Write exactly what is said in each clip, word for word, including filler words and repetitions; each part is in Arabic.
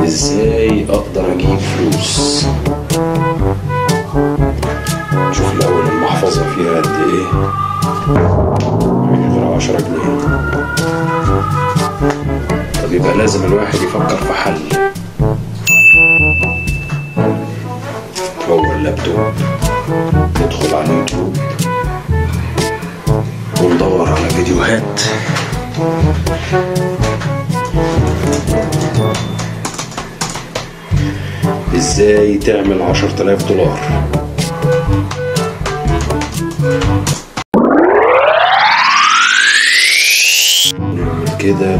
ازاي اقدر اجيب فلوس؟ شوف الاول المحفظة فيها قد ايه. غير عشرة جنيه. طب يبقى لازم الواحد يفكر في حل. هو اللابتوب، ندخل على اليوتيوب وندور على فيديوهات ازاي تعمل عشرة آلاف دولار. نعمل كده.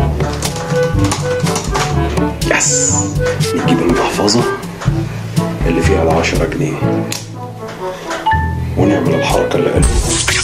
يس، نجيب المحفظة اللي فيها العشرة جنيه ونعمل الحركة اللي قالوا.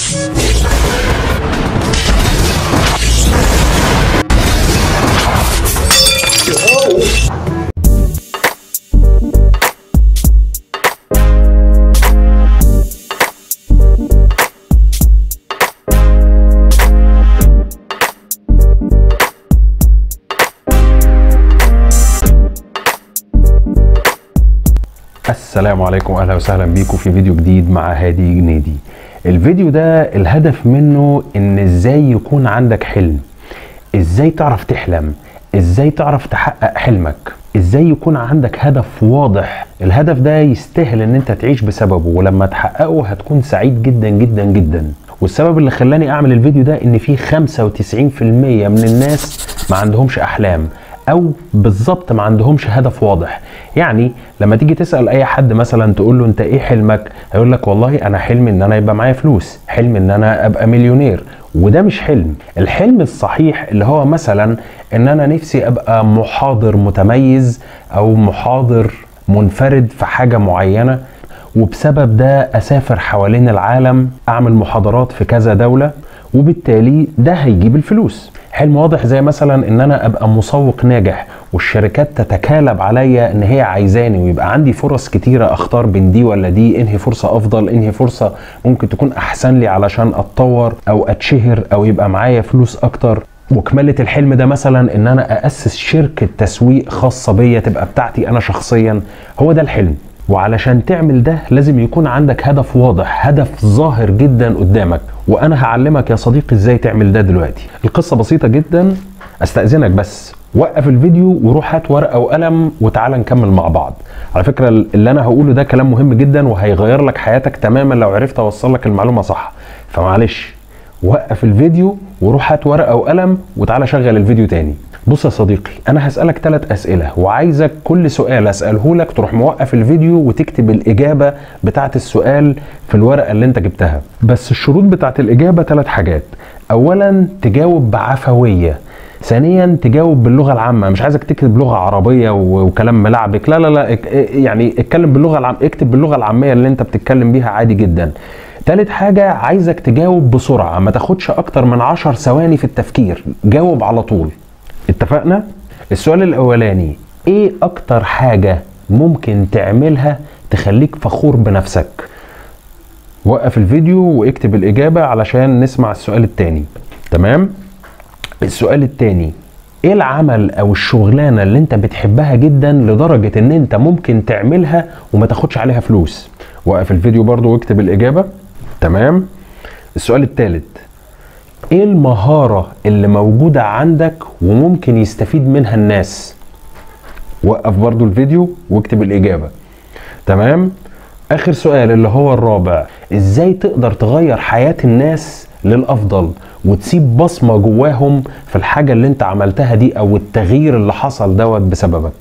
السلام عليكم، اهلا وسهلا بيكم في فيديو جديد مع هادي جنيدي. الفيديو ده الهدف منه ان ازاي يكون عندك حلم، ازاي تعرف تحلم، ازاي تعرف تحقق حلمك، ازاي يكون عندك هدف واضح. الهدف ده يستاهل ان انت تعيش بسببه، ولما تحققه هتكون سعيد جدا جدا جدا. والسبب اللي خلاني اعمل الفيديو ده ان في خمسة وتسعين في المية من الناس ما عندهمش احلام، او بالظبط ما عندهمش هدف واضح. يعني لما تيجي تسأل اي حد مثلا تقول له انت ايه حلمك، هيقول لك والله انا حلمي ان انا يبقى معايا فلوس، حلمي ان انا ابقى مليونير. وده مش حلم. الحلم الصحيح اللي هو مثلا ان انا نفسي ابقى محاضر متميز او محاضر منفرد في حاجة معينة، وبسبب ده اسافر حوالين العالم اعمل محاضرات في كذا دولة، وبالتالي ده هيجيب الفلوس. حلم واضح زي مثلا ان انا ابقى مسوق ناجح والشركات تتكالب عليا ان هي عايزاني، ويبقى عندي فرص كتيرة اختار بين دي ولا دي، انهي فرصة افضل، انهي فرصة ممكن تكون احسن لي علشان اتطور او اتشهر او يبقى معايا فلوس اكتر. وكمالة الحلم ده مثلا ان انا ااسس شركة تسويق خاصة بيا تبقى بتاعتي انا شخصيا. هو ده الحلم. وعلشان تعمل ده لازم يكون عندك هدف واضح، هدف ظاهر جدا قدامك. وانا هعلمك يا صديقي ازاي تعمل ده دلوقتي. القصة بسيطة جدا، استأذنك بس وقف الفيديو وروح هات ورقة وقلم وتعالى نكمل مع بعض. على فكرة اللي انا هقوله ده كلام مهم جدا وهيغير لك حياتك تماما لو عرفت اوصل لك المعلومة صح. فمعلش وقف الفيديو وروح هات ورقة وقلم وتعالى شغل الفيديو تاني. بص يا صديقي، انا هسألك ثلاث اسئلة، وعايزك كل سؤال اسأله لك تروح موقف الفيديو وتكتب الاجابة بتاعت السؤال في الورقة اللي انت جبتها. بس الشروط بتاعت الاجابة ثلاث حاجات. اولا تجاوب بعفوية، ثانيا تجاوب باللغة العامة، مش عايزك تكتب لغة عربية وكلام ملعبك، لا لا لا، يعني اتكلم باللغة العامية، اكتب باللغة العامية اللي انت بتتكلم بيها عادي جدا. تالت حاجة عايزك تجاوب بسرعة، ما تاخدش اكتر من عشر ثواني في التفكير، جاوب على طول. اتفقنا؟ السؤال الاولاني، ايه اكتر حاجة ممكن تعملها تخليك فخور بنفسك؟ وقف الفيديو واكتب الاجابة علشان نسمع السؤال التاني. تمام؟ السؤال التاني، ايه العمل او الشغلانة اللي انت بتحبها جدا لدرجة ان انت ممكن تعملها وما تاخدش عليها فلوس؟ وقف الفيديو برضو واكتب الاجابة. تمام؟ السؤال التالت، ايه المهارة اللي موجودة عندك وممكن يستفيد منها الناس؟ وقف برضو الفيديو واكتب الاجابة. تمام؟ اخر سؤال اللي هو الرابع، ازاي تقدر تغير حياة الناس للافضل وتسيب بصمة جواهم في الحاجة اللي انت عملتها دي او التغيير اللي حصل دوت بسببك؟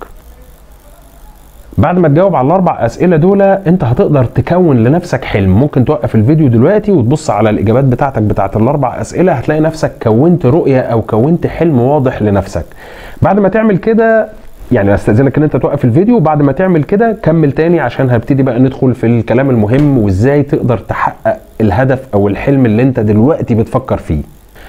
بعد ما تجاوب على الاربع اسئله دول انت هتقدر تكون لنفسك حلم. ممكن توقف الفيديو دلوقتي وتبص على الاجابات بتاعتك بتاعت الاربع اسئله، هتلاقي نفسك كونت رؤيه او كونت حلم واضح لنفسك. بعد ما تعمل كده، يعني استاذنك ان انت توقف الفيديو، وبعد ما تعمل كده كمل تاني عشان هبتدي بقى ندخل في الكلام المهم وازاي تقدر تحقق الهدف او الحلم اللي انت دلوقتي بتفكر فيه.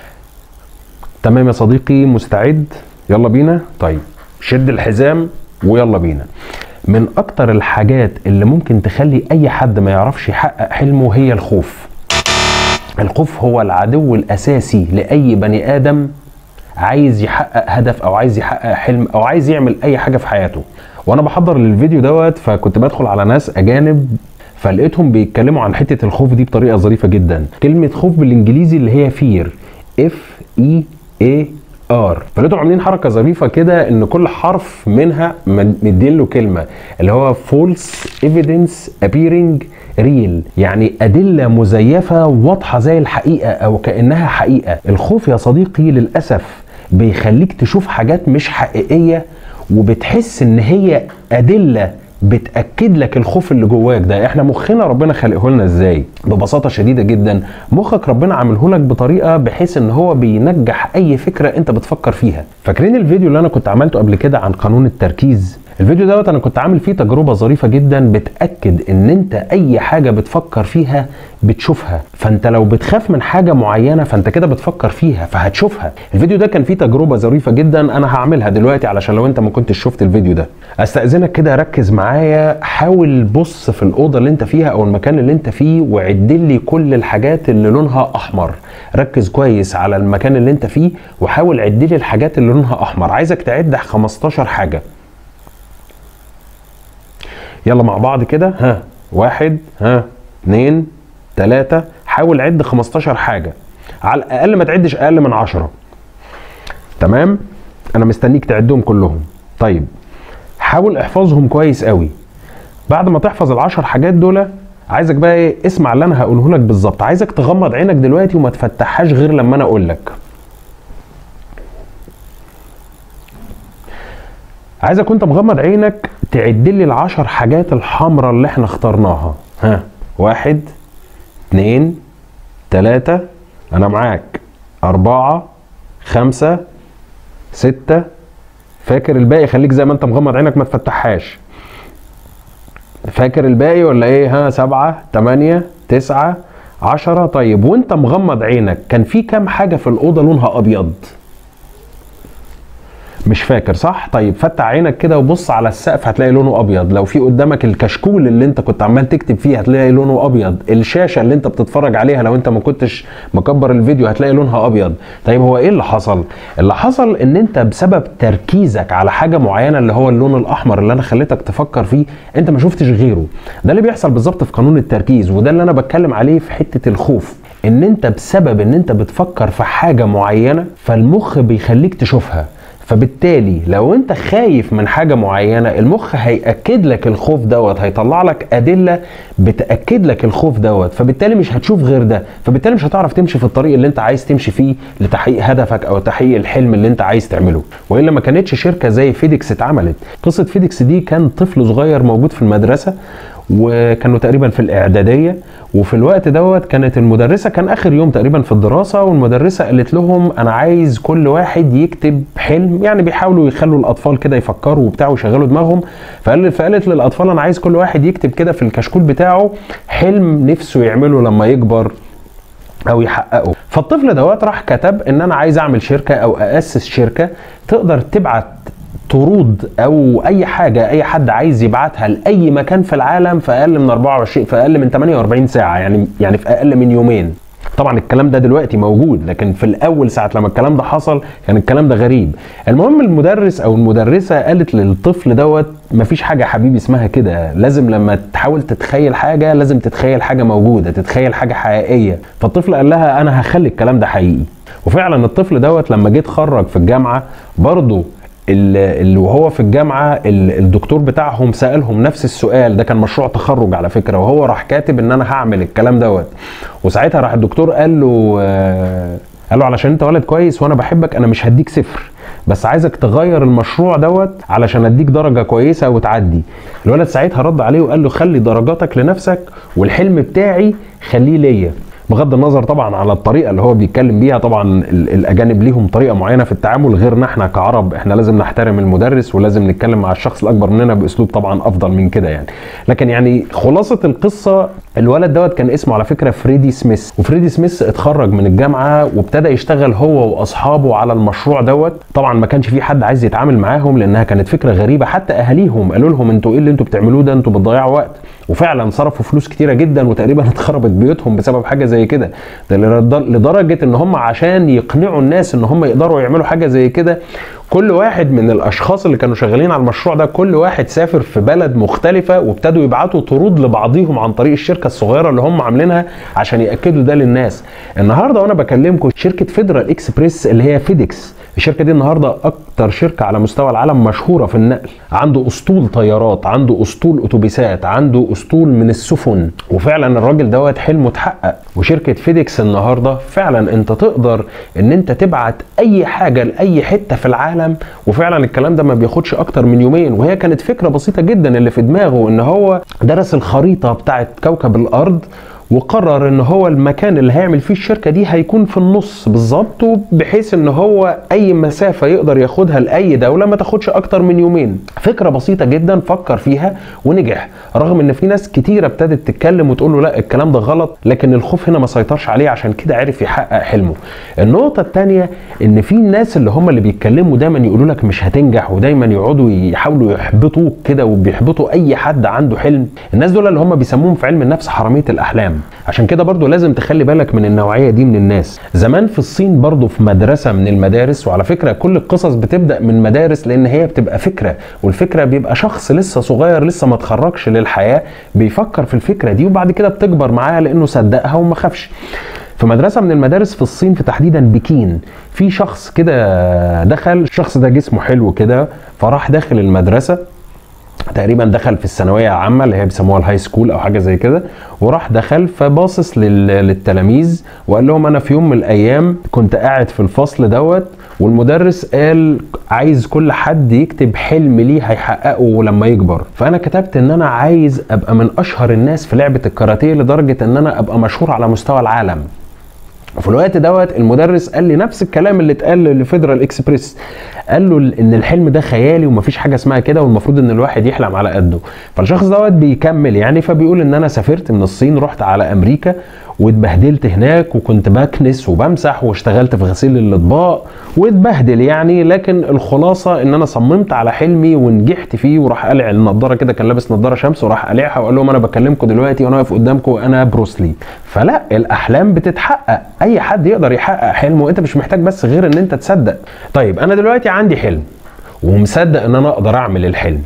تمام يا صديقي؟ مستعد؟ يلا بينا. طيب شد الحزام ويلا بينا. من اكتر الحاجات اللي ممكن تخلي اي حد ما يعرفش يحقق حلمه هي الخوف. الخوف هو العدو الاساسي لاي بني ادم عايز يحقق هدف او عايز يحقق حلم او عايز يعمل اي حاجه في حياته. وانا بحضر للفيديو دوت فكنت بدخل على ناس اجانب فلقيتهم بيتكلموا عن حته الخوف دي بطريقه ظريفه جدا. كلمه خوف بالانجليزي اللي هي فير، اف اي اي ار، فلقيتهم عاملين حركه ظريفه كده ان كل حرف منها مدين له كلمه اللي هو فولس ايفيدنس ابيرنج ريل، يعني ادله مزيفه واضحه زي الحقيقه او كانها حقيقه. الخوف يا صديقي للاسف بيخليك تشوف حاجات مش حقيقيه وبتحس ان هي ادله بتاكد لك الخوف اللي جواك ده. احنا مخنا ربنا خلقه لنا ازاي؟ ببساطه شديده جدا مخك ربنا عامله لك بطريقه بحيث ان هو بينجح اي فكره انت بتفكر فيها. فاكرين الفيديو اللي انا كنت عملته قبل كده عن قانون التركيز؟ الفيديو دوت انا كنت عامل فيه تجربه ظريفه جدا بتاكد ان انت اي حاجه بتفكر فيها بتشوفها. فانت لو بتخاف من حاجه معينه فانت كده بتفكر فيها فهتشوفها. الفيديو ده كان فيه تجربه ظريفه جدا انا هعملها دلوقتي علشان لو انت ما كنتش شفت الفيديو ده. استاذنك كده ركز معايا، حاول بص في الاوضه اللي انت فيها او المكان اللي انت فيه وعد لي كل الحاجات اللي لونها احمر. ركز كويس على المكان اللي انت فيه وحاول عد لي الحاجات اللي لونها احمر. عايزك تعد خمستاشر حاجه. يلا مع بعض كده، ها واحد، ها اتنين، تلاتة، حاول عد خمستاشر حاجة، على الأقل ما تعدش أقل من عشرة. تمام؟ أنا مستنيك تعدهم كلهم. طيب حاول احفظهم كويس قوي. بعد ما تحفظ العشر حاجات دول عايزك بقى ايه، اسمع اللي أنا هقوله لك بالظبط. عايزك تغمض عينك دلوقتي وما تفتحهاش غير لما أنا أقول لك. عايزك وانت مغمض عينك تعد لي العشر حاجات الحمراء اللي احنا اخترناها. ها واحد، اتنين، تلاتة، انا معاك، اربعة، خمسة، ستة. فاكر الباقي؟ خليك زي ما انت مغمض عينك ما تفتحهاش. فاكر الباقي ولا ايه؟ ها سبعة، تمانية، تسعة، عشرة. طيب وانت مغمض عينك كان في كام حاجة في الأوضة لونها أبيض؟ مش فاكر صح؟ طيب فتح عينك كده وبص على السقف هتلاقي لونه ابيض. لو في قدامك الكشكول اللي انت كنت عمال تكتب فيه هتلاقي لونه ابيض. الشاشه اللي انت بتتفرج عليها لو انت ما كنتش مكبر الفيديو هتلاقي لونها ابيض. طيب هو ايه اللي حصل؟ اللي حصل ان انت بسبب تركيزك على حاجه معينه اللي هو اللون الاحمر اللي انا خليتك تفكر فيه انت ما شفتش غيره. ده اللي بيحصل بالظبط في قانون التركيز، وده اللي انا بتكلم عليه في حته الخوف. ان انت بسبب ان انت بتفكر في حاجه معينه فالمخ بيخليك تشوفها. فبالتالي لو انت خايف من حاجة معينة المخ هيأكد لك الخوف دوت، هيطلع لك أدلة بتأكد لك الخوف دوت، فبالتالي مش هتشوف غير ده، فبالتالي مش هتعرف تمشي في الطريق اللي انت عايز تمشي فيه لتحقيق هدفك او تحقيق الحلم اللي انت عايز تعمله. وإلا ما كانتش شركة زي فيديكس اتعملت. قصة فيديكس دي كان طفل صغير موجود في المدرسة وكانوا تقريبا في الاعداديه، وفي الوقت دوت كانت المدرسه كان اخر يوم تقريبا في الدراسه، والمدرسه قالت لهم انا عايز كل واحد يكتب حلم، يعني بيحاولوا يخلوا الاطفال كده يفكروا وبتاع ويشغلوا دماغهم. فقال فقالت للاطفال انا عايز كل واحد يكتب كده في الكشكول بتاعه حلم نفسه يعمله لما يكبر او يحققه. فالطفل دوت راح كتب ان انا عايز اعمل شركه او اسس شركه تقدر تبعت طرود او اي حاجه اي حد عايز يبعتها لاي مكان في العالم في اقل من أربعة وعشرين في اقل من ثمانية وأربعين ساعه، يعني يعني في اقل من يومين. طبعا الكلام ده دلوقتي موجود، لكن في الاول ساعه لما الكلام ده حصل كان الكلام ده غريب. المهم المدرس او المدرسه قالت للطفل دوت مفيش حاجه يا حبيبي اسمها كده، لازم لما تحاول تتخيل حاجه لازم تتخيل حاجه موجوده، تتخيل حاجه حقيقيه. فالطفل قال لها انا هخلي الكلام ده حقيقي. وفعلا الطفل دوت لما جه اتخرج في الجامعه برضه اللي وهو في الجامعه الدكتور بتاعهم سالهم نفس السؤال ده، كان مشروع تخرج على فكره، وهو راح كاتب ان انا هعمل الكلام دوت. وساعتها راح الدكتور قال له آه قال له علشان انت ولد كويس وانا بحبك انا مش هديك صفر، بس عايزك تغير المشروع دوت علشان اديك درجه كويسه وتعدي. الولد ساعتها رد عليه وقال له خلي درجاتك لنفسك والحلم بتاعي خليه ليا. بغض النظر طبعا على الطريقه اللي هو بيتكلم بيها، طبعا الاجانب ليهم طريقه معينه في التعامل غيرنا احنا كعرب، احنا لازم نحترم المدرس ولازم نتكلم مع الشخص الاكبر مننا باسلوب طبعا افضل من كده يعني. لكن يعني خلاصه القصه الولد دوت كان اسمه على فكره فريدي سميث، وفريدي سميث اتخرج من الجامعه وابتدى يشتغل هو واصحابه على المشروع دوت. طبعا ما كانش في حد عايز يتعامل معاهم لانها كانت فكره غريبه، حتى اهاليهم قالوا لهم انتوا ايه اللي انتوا بتعملوه ده، انتوا بتضيعوا وقت. وفعلا صرفوا فلوس كتيره جدا وتقريبا اتخربت بيوتهم بسبب حاجه زي كده. ده لدرجه ان هم عشان يقنعوا الناس ان هم يقدروا يعملوا حاجه زي كده، كل واحد من الاشخاص اللي كانوا شغالين على المشروع ده كل واحد سافر في بلد مختلفه، وابتدوا يبعتوا طرود لبعضهم عن طريق الشركه الصغيره اللي هم عاملينها عشان ياكدوا ده للناس. النهارده وانا بكلمكم شركه فيدرال اكسبريس اللي هي فيديكس، الشركه دي النهارده اكتر شركه على مستوى العالم مشهوره في النقل، عنده اسطول طيارات، عنده اسطول اتوبيسات، عنده اسطول من السفن، وفعلا الراجل دوت حلمه اتحقق. وشركه فيديكس النهارده فعلا انت تقدر ان انت تبعت اي حاجه لاي حته في العالم، وفعلا الكلام ده ما بياخدش اكتر من يومين. وهي كانت فكره بسيطه جدا اللي في دماغه، ان هو درس الخريطه بتاعت كوكب الارض وقرر ان هو المكان اللي هيعمل فيه الشركه دي هيكون في النص بالظبط، بحيث ان هو اي مسافه يقدر ياخدها لاي دوله ما تاخدش اكتر من يومين. فكره بسيطه جدا فكر فيها ونجح، رغم ان في ناس كتيره ابتدت تتكلم وتقول له لا الكلام ده غلط، لكن الخوف هنا ما سيطرش عليه، عشان كده عرف يحقق حلمه. النقطه الثانيه ان في الناس اللي هم اللي بيتكلموا دايما يقولوا لك مش هتنجح، ودايما يقعدوا يحاولوا يحبطوك كده وبيحبطوا اي حد عنده حلم. الناس دول اللي هم بيسموهم في علم النفس حراميه الاحلام. عشان كده برضو لازم تخلي بالك من النوعية دي من الناس. زمان في الصين برضو في مدرسة من المدارس، وعلى فكرة كل القصص بتبدأ من مدارس لان هي بتبقى فكرة، والفكرة بيبقى شخص لسه صغير لسه ما اتخرجش للحياة بيفكر في الفكرة دي، وبعد كده بتكبر معاها لانه صدقها وما خافش. في مدرسة من المدارس في الصين في تحديدا بكين، في شخص كده دخل، الشخص ده جسمه حلو كده، فراح داخل المدرسة تقريبا دخل في الثانويه العامه اللي هي بيسموها الهاي سكول او حاجه زي كده، وراح دخل فباصص للتلاميذ وقال لهم انا في يوم من الايام كنت قاعد في الفصل دوت، والمدرس قال عايز كل حد يكتب حلم ليه هيحققه لما يكبر، فانا كتبت ان انا عايز ابقى من اشهر الناس في لعبه الكاراتيه لدرجه ان انا ابقى مشهور على مستوى العالم. وفي الوقت دوت المدرس قال لي نفس الكلام اللي اتقال لفيدرال اكسبريس، قال له ان الحلم ده خيالي ومفيش حاجه اسمها كده، والمفروض ان الواحد يحلم على قده. فالشخص دوت بيكمل يعني، فبيقول ان انا سافرت من الصين رحت على امريكا واتبهدلت هناك، وكنت بكنس وبمسح واشتغلت في غسيل الاطباق واتبهدل يعني، لكن الخلاصه ان انا صممت على حلمي ونجحت فيه. وراح قلع النضاره كده، كان لابس نضاره شمس، وراح قلعها وقال لهم انا بكلمكم دلوقتي وانا واقف قدامكم انا بروسلي. فلا، الاحلام بتتحقق، اي حد يقدر يحقق حلمه، انت مش محتاج بس غير ان انت تصدق. طيب انا دلوقتي عندي حلم ومصدق ان انا اقدر اعمل الحلم،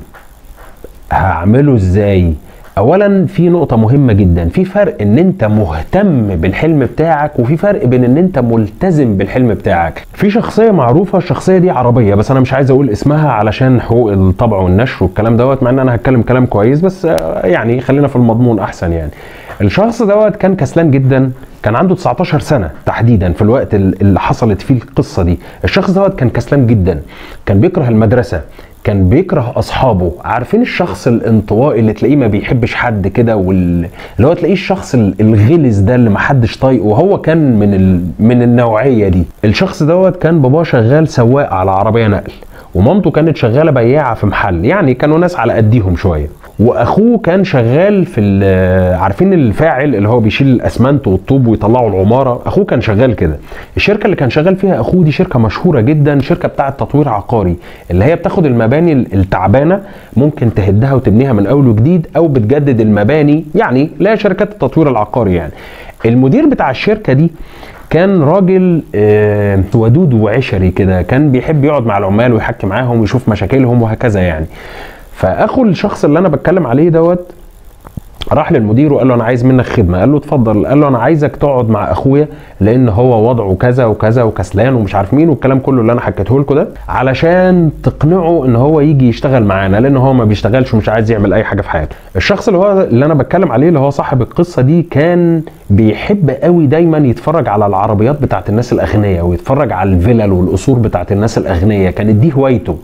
هعمله ازاي؟ اولا في نقطة مهمة جدا، في فرق ان انت مهتم بالحلم بتاعك، وفي فرق بين ان انت ملتزم بالحلم بتاعك. في شخصية معروفة، الشخصية دي عربية بس انا مش عايز اقول اسمها علشان حقوق الطبع والنشر والكلام دوت، مع ان انا هتكلم كلام كويس بس يعني خلينا في المضمون احسن. يعني الشخص دوت كان كسلان جدا، كان عنده تسعتاشر سنة تحديدا في الوقت اللي حصلت فيه القصة دي. الشخص دوت كان كسلان جدا، كان بيكره المدرسة، كان بيكره اصحابه. عارفين الشخص الانطوائي اللي تلاقيه ما بيحبش حد كده، واللي هو تلاقيه الشخص الغلس ده اللي ما حدش طايقه، وهو كان من ال... من النوعيه دي. الشخص دوت كان باباه شغال سواق على عربيه نقل، ومامته كانت شغاله بياعه في محل، يعني كانوا ناس على قديهم شويه. واخوه كان شغال في عارفين الفاعل اللي هو بيشيل الاسمنت والطوب ويطلعوا العماره، اخوه كان شغال كده. الشركه اللي كان شغال فيها اخوه دي شركه مشهوره جدا، شركه بتاعه تطوير عقاري، اللي هي بتاخد المباني التعبانه ممكن تهدها وتبنيها من اول وجديد، او بتجدد المباني، يعني لا شركات التطوير العقاري. يعني المدير بتاع الشركه دي كان راجل آه ودود وعشري كده، كان بيحب يقعد مع العمال ويحكي معاهم ويشوف مشاكلهم وهكذا يعني. فاخو الشخص اللي انا بتكلم عليه دوت راح للمدير وقال له انا عايز منك خدمه. قال له اتفضل. قال له انا عايزك تقعد مع اخويا لان هو وضعه كذا وكذا وكسلان ومش عارف مين والكلام كله اللي انا حكيته لكم ده، علشان تقنعه ان هو يجي يشتغل معانا، لان هو ما بيشتغلش ومش عايز يعمل اي حاجه في حياته. الشخص اللي هو اللي انا بتكلم عليه اللي هو صاحب القصه دي كان بيحب قوي دايما يتفرج على العربيات بتاعت الناس الاغنياء، ويتفرج على الفلل والقصور بتاعت الناس الاغنياء، كانت دي هوايته.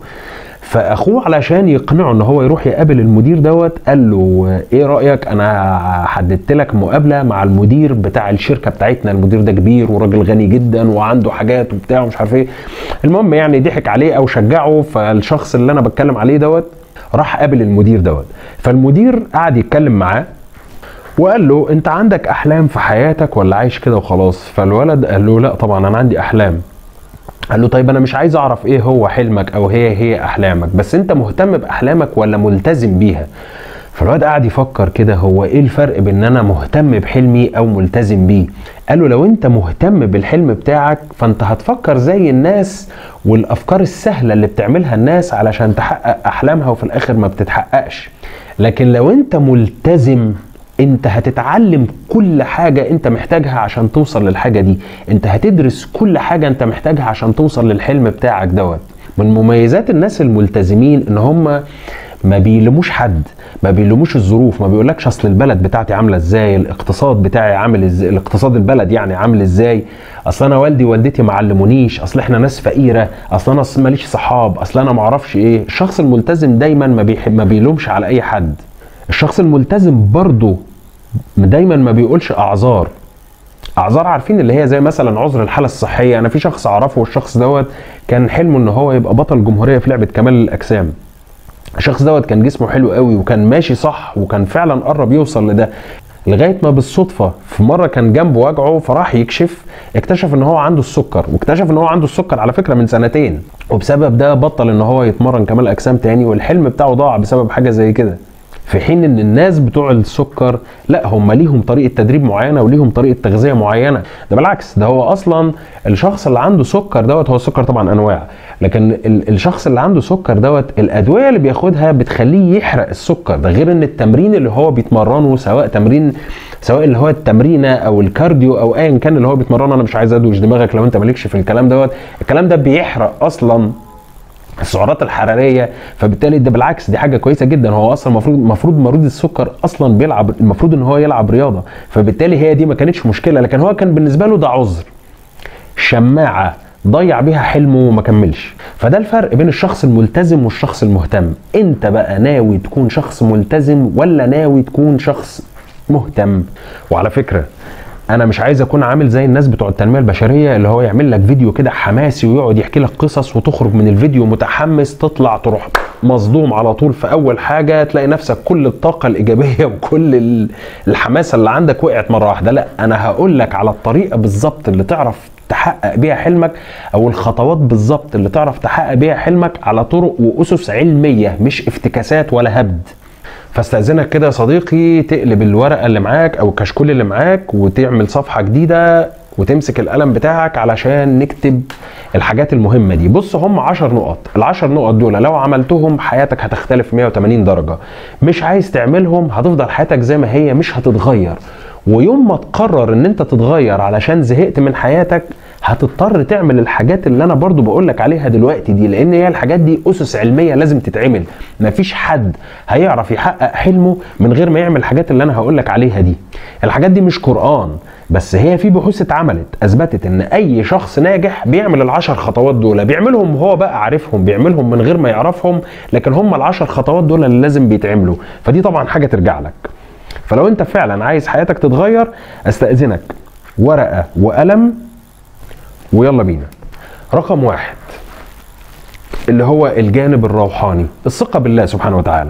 فاخوه علشان يقنعه ان هو يروح يقابل المدير دوت قال له ايه رايك، انا حددت لك مقابله مع المدير بتاع الشركه بتاعتنا، المدير ده كبير وراجل غني جدا وعنده حاجات وبتاع ومش عارف ايه. المهم يعني ضحك عليه او شجعه. فالشخص اللي انا بتكلم عليه دوت راح قابل المدير دوت. فالمدير قعد يتكلم معاه وقال له انت عندك احلام في حياتك ولا عايش كده وخلاص؟ فالولد قال له لا طبعا انا عندي احلام. قال له طيب انا مش عايز اعرف ايه هو حلمك او هي هي احلامك، بس انت مهتم باحلامك ولا ملتزم بيها؟ فالواد قاعد يفكر كده هو ايه الفرق بين ان انا مهتم بحلمي او ملتزم بيه. قال له لو انت مهتم بالحلم بتاعك فانت هتفكر زي الناس والافكار السهلة اللي بتعملها الناس علشان تحقق احلامها وفي الاخر ما بتتحققش. لكن لو انت ملتزم انت هتتعلم كل حاجة انت محتاجها عشان توصل للحاجة دي، انت هتدرس كل حاجة انت محتاجها عشان توصل للحلم بتاعك دوت. من مميزات الناس الملتزمين ان هم ما بيلوموش حد، ما بيلوموش الظروف، ما بيقولكش اصل البلد بتاعتي عامله ازاي، الاقتصاد بتاعي عامل ازاي، الاقتصاد البلد يعني عامل ازاي، اصل انا والدي ووالدتي ما علمونيش، اصل احنا ناس فقيره، اصل انا ماليش صحاب، اصل انا ما اعرفش ايه. الشخص الملتزم دايما ما بيحب ما بيلومش على اي حد. الشخص الملتزم برضه دايما ما بيقولش اعذار. اعذار عارفين اللي هي زي مثلا عذر الحاله الصحيه. انا في شخص اعرفه والشخص دوت كان حلمه ان هو يبقى بطل جمهوريه في لعبه كمال الاجسام. الشخص دوت كان جسمه حلو قوي وكان ماشي صح وكان فعلا قرب يوصل لده، لغايه ما بالصدفه في مره كان جنبه وجعه فراح يكشف اكتشف ان هو عنده السكر، واكتشف ان هو عنده السكر على فكره من سنتين، وبسبب ده بطل ان هو يتمرن كمال اجسام تاني والحلم بتاعه ضاع بسبب حاجه زي كده. في حين ان الناس بتوع السكر لا هم ليهم طريقه تدريب معينه وليهم طريقه تغذيه معينه. ده بالعكس ده هو اصلا الشخص اللي عنده سكر دوت، هو السكر طبعا انواع، لكن الشخص اللي عنده سكر دوت الادويه اللي بياخدها بتخليه يحرق السكر. ده غير ان التمرين اللي هو بيتمرنه سواء تمرين سواء اللي هو التمرينه او الكارديو او ايا كان اللي هو بيتمرنه، انا مش عايز ادوش دماغك لو انت مالكش في الكلام دوت، الكلام ده بيحرق اصلا السعرات الحراريه. فبالتالي ده بالعكس دي حاجه كويسه جدا. هو اصلا المفروض المفروض مريض السكر اصلا بيلعب، المفروض ان هو يلعب رياضه، فبالتالي هي دي ما كانتش مشكله، لكن هو كان بالنسبه له ده عذر، شماعه ضيع بيها حلمه وما كملش. فده الفرق بين الشخص الملتزم والشخص المهتم. انت بقى ناوي تكون شخص ملتزم ولا ناوي تكون شخص مهتم؟ وعلى فكره انا مش عايز اكون عامل زي الناس بتوع التنميه البشريه اللي هو يعمل لك فيديو كده حماسي ويقعد يحكي لك قصص وتخرج من الفيديو متحمس تطلع تروح مصدوم على طول في اول حاجه، تلاقي نفسك كل الطاقه الايجابيه وكل الحماسه اللي عندك وقعت مره واحده. لا، انا هقول لك على الطريقه بالظبط اللي تعرف تحقق بيها حلمك، او الخطوات بالظبط اللي تعرف تحقق بيها حلمك على طرق واسس علميه مش افتكاسات ولا هبد. فاستأذنك كده يا صديقي تقلب الورقة اللي معاك او الكشكول اللي معاك وتعمل صفحة جديدة وتمسك القلم بتاعك علشان نكتب الحاجات المهمة دي. بص هم عشر نقط، العشر نقط دول لو عملتهم حياتك هتختلف مية وتمانين درجة. مش عايز تعملهم هتفضل حياتك زي ما هي مش هتتغير، ويوم ما تقرر ان انت تتغير علشان زهقت من حياتك هتضطر تعمل الحاجات اللي انا برضو بقولك عليها دلوقتي دي، لان هي الحاجات دي اسس علمية لازم تتعمل. مفيش حد هيعرف يحقق حلمه من غير ما يعمل الحاجات اللي انا هقولك عليها دي. الحاجات دي مش قرآن، بس هي في بحوث اتعملت اثبتت ان اي شخص ناجح بيعمل العشر خطوات دول، بيعملهم وهو بقى عارفهم، بيعملهم من غير ما يعرفهم، لكن هم العشر خطوات دول اللي لازم بيتعملوا. فدي طبعا حاجة ترجع لك. فلو انت فعلا عايز حياتك تتغير استأذنك ورقة وقلم ويلا بينا. رقم واحد اللي هو الجانب الروحاني، الثقة بالله سبحانه وتعالى.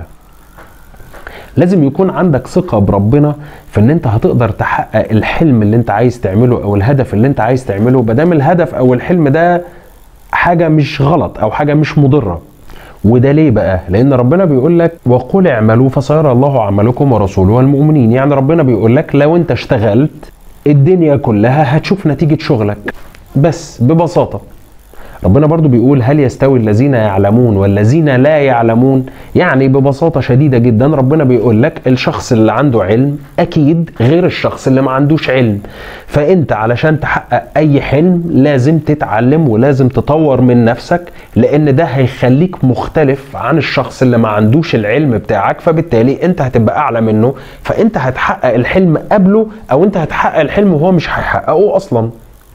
لازم يكون عندك ثقة بربنا في ان انت هتقدر تحقق الحلم اللي انت عايز تعمله او الهدف اللي انت عايز تعمله، بدام الهدف او الحلم ده حاجة مش غلط او حاجة مش مضرة. وده ليه بقى؟ لان ربنا بيقول لك وقل اعملوا فسيرى الله عملكم ورسوله والمؤمنين. يعني ربنا بيقول لك لو انت اشتغلت الدنيا كلها هتشوف نتيجة شغلك، بس ببساطة. ربنا برضو بيقول هل يستوي الذين يعلمون والذين لا يعلمون؟ يعني ببساطة شديدة جدا ربنا بيقول لك الشخص اللي عنده علم أكيد غير الشخص اللي ما عندوش علم. فأنت علشان تحقق أي حلم لازم تتعلم ولازم تطور من نفسك، لأن ده هيخليك مختلف عن الشخص اللي ما عندوش العلم بتاعك، فبالتالي أنت هتبقى أعلى منه، فأنت هتحقق الحلم قبله، أو أنت هتحقق الحلم وهو مش هيحققه أصلا.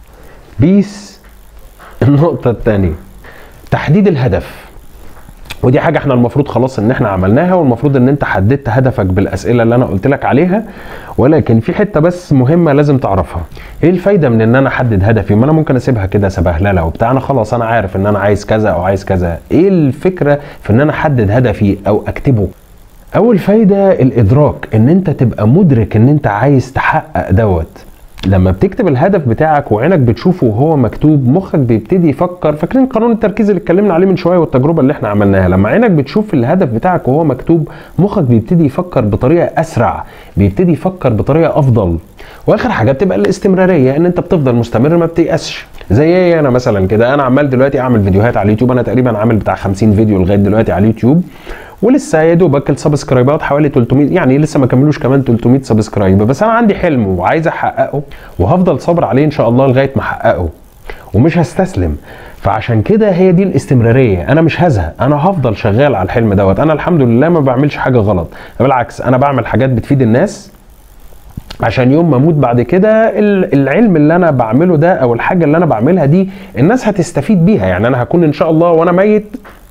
بيس. النقطة الثانية تحديد الهدف، ودي حاجة احنا المفروض خلاص ان احنا عملناها، والمفروض ان انت حددت هدفك بالاسئلة اللي انا قلت لك عليها. ولكن في حتة بس مهمة لازم تعرفها. ايه الفايدة من ان انا احدد هدفي؟ ما انا ممكن اسيبها كده سبهلله وبتاع، انا خلاص انا عارف ان انا عايز كذا او عايز كذا. ايه الفكرة في ان انا احدد هدفي او اكتبه؟ اول فايده الادراك، ان انت تبقى مدرك ان انت عايز تحقق دوت. لما بتكتب الهدف بتاعك وعينك بتشوفه وهو مكتوب، مخك بيبتدي يفكر. فاكرين قانون التركيز اللي اتكلمنا عليه من شويه والتجربه اللي احنا عملناها؟ لما عينك بتشوف الهدف بتاعك وهو مكتوب، مخك بيبتدي يفكر بطريقه اسرع، بيبتدي يفكر بطريقه افضل. واخر حاجه بتبقى الاستمراريه، ان انت بتفضل مستمر ما بتيأسش. زي ايه؟ انا مثلا كده، انا عمال دلوقتي اعمل فيديوهات على اليوتيوب، انا تقريبا عامل بتاع خمسين فيديو لغايه دلوقتي على اليوتيوب، ولسه يا دوبك السبسكرايبات حوالي تلتمية، يعني لسه ما كملوش كمان تلتمية سبسكرايب. بس انا عندي حلم وعايز احققه، وهفضل صابر عليه ان شاء الله لغايه ما احققه، ومش هستسلم. فعشان كده هي دي الاستمراريه، انا مش هزهق، انا هفضل شغال على الحلم دوت. انا الحمد لله ما بعملش حاجه غلط، بالعكس انا بعمل حاجات بتفيد الناس، عشان يوم ما اموت بعد كده العلم اللي انا بعمله ده او الحاجه اللي انا بعملها دي الناس هتستفيد بيها. يعني انا هكون ان شاء الله وانا ميت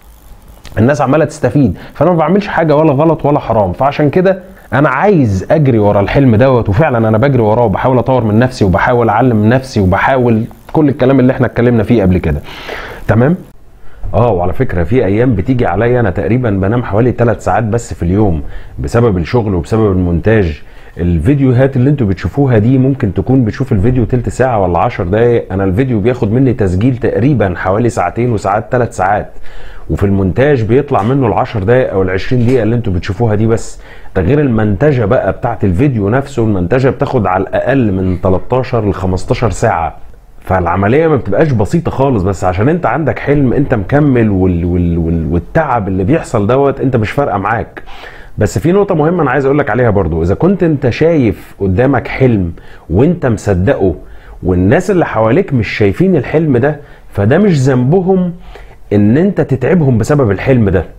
الناس عماله تستفيد، فانا ما بعملش حاجه ولا غلط ولا حرام. فعشان كده انا عايز اجري ورا الحلم دوت، وفعلا انا بجري وراه وبحاول اطور من نفسي وبحاول اعلم نفسي وبحاول كل الكلام اللي احنا اتكلمنا فيه قبل كده. تمام؟ اه وعلى فكره في ايام بتيجي عليا انا تقريبا بنام حوالي ثلاث ساعات بس في اليوم بسبب الشغل وبسبب المونتاج. الفيديوهات اللي انتوا بتشوفوها دي ممكن تكون بتشوف الفيديو تلت ساعه ولا عشر دقايق، انا الفيديو بياخد مني تسجيل تقريبا حوالي ساعتين وساعات ثلاث ساعات، وفي المونتاج بيطلع منه العشر دقايق او العشرين دقيقه اللي انتوا بتشوفوها دي بس. ده غير المنتجه بقى بتاعت الفيديو نفسه، المنتجه بتاخد على الاقل من تلتاشر ل خمستاشر ساعه. فالعمليه ما بتبقاش بسيطه خالص، بس عشان انت عندك حلم انت مكمل وال وال وال والتعب اللي بيحصل دوت انت مش فارقه معاك. بس في نقطه مهمه انا عايز اقول لك عليها برضو، اذا كنت انت شايف قدامك حلم وانت مصدقه والناس اللي حواليك مش شايفين الحلم ده، فده مش ذنبهم ان انت تتعبهم بسبب الحلم ده.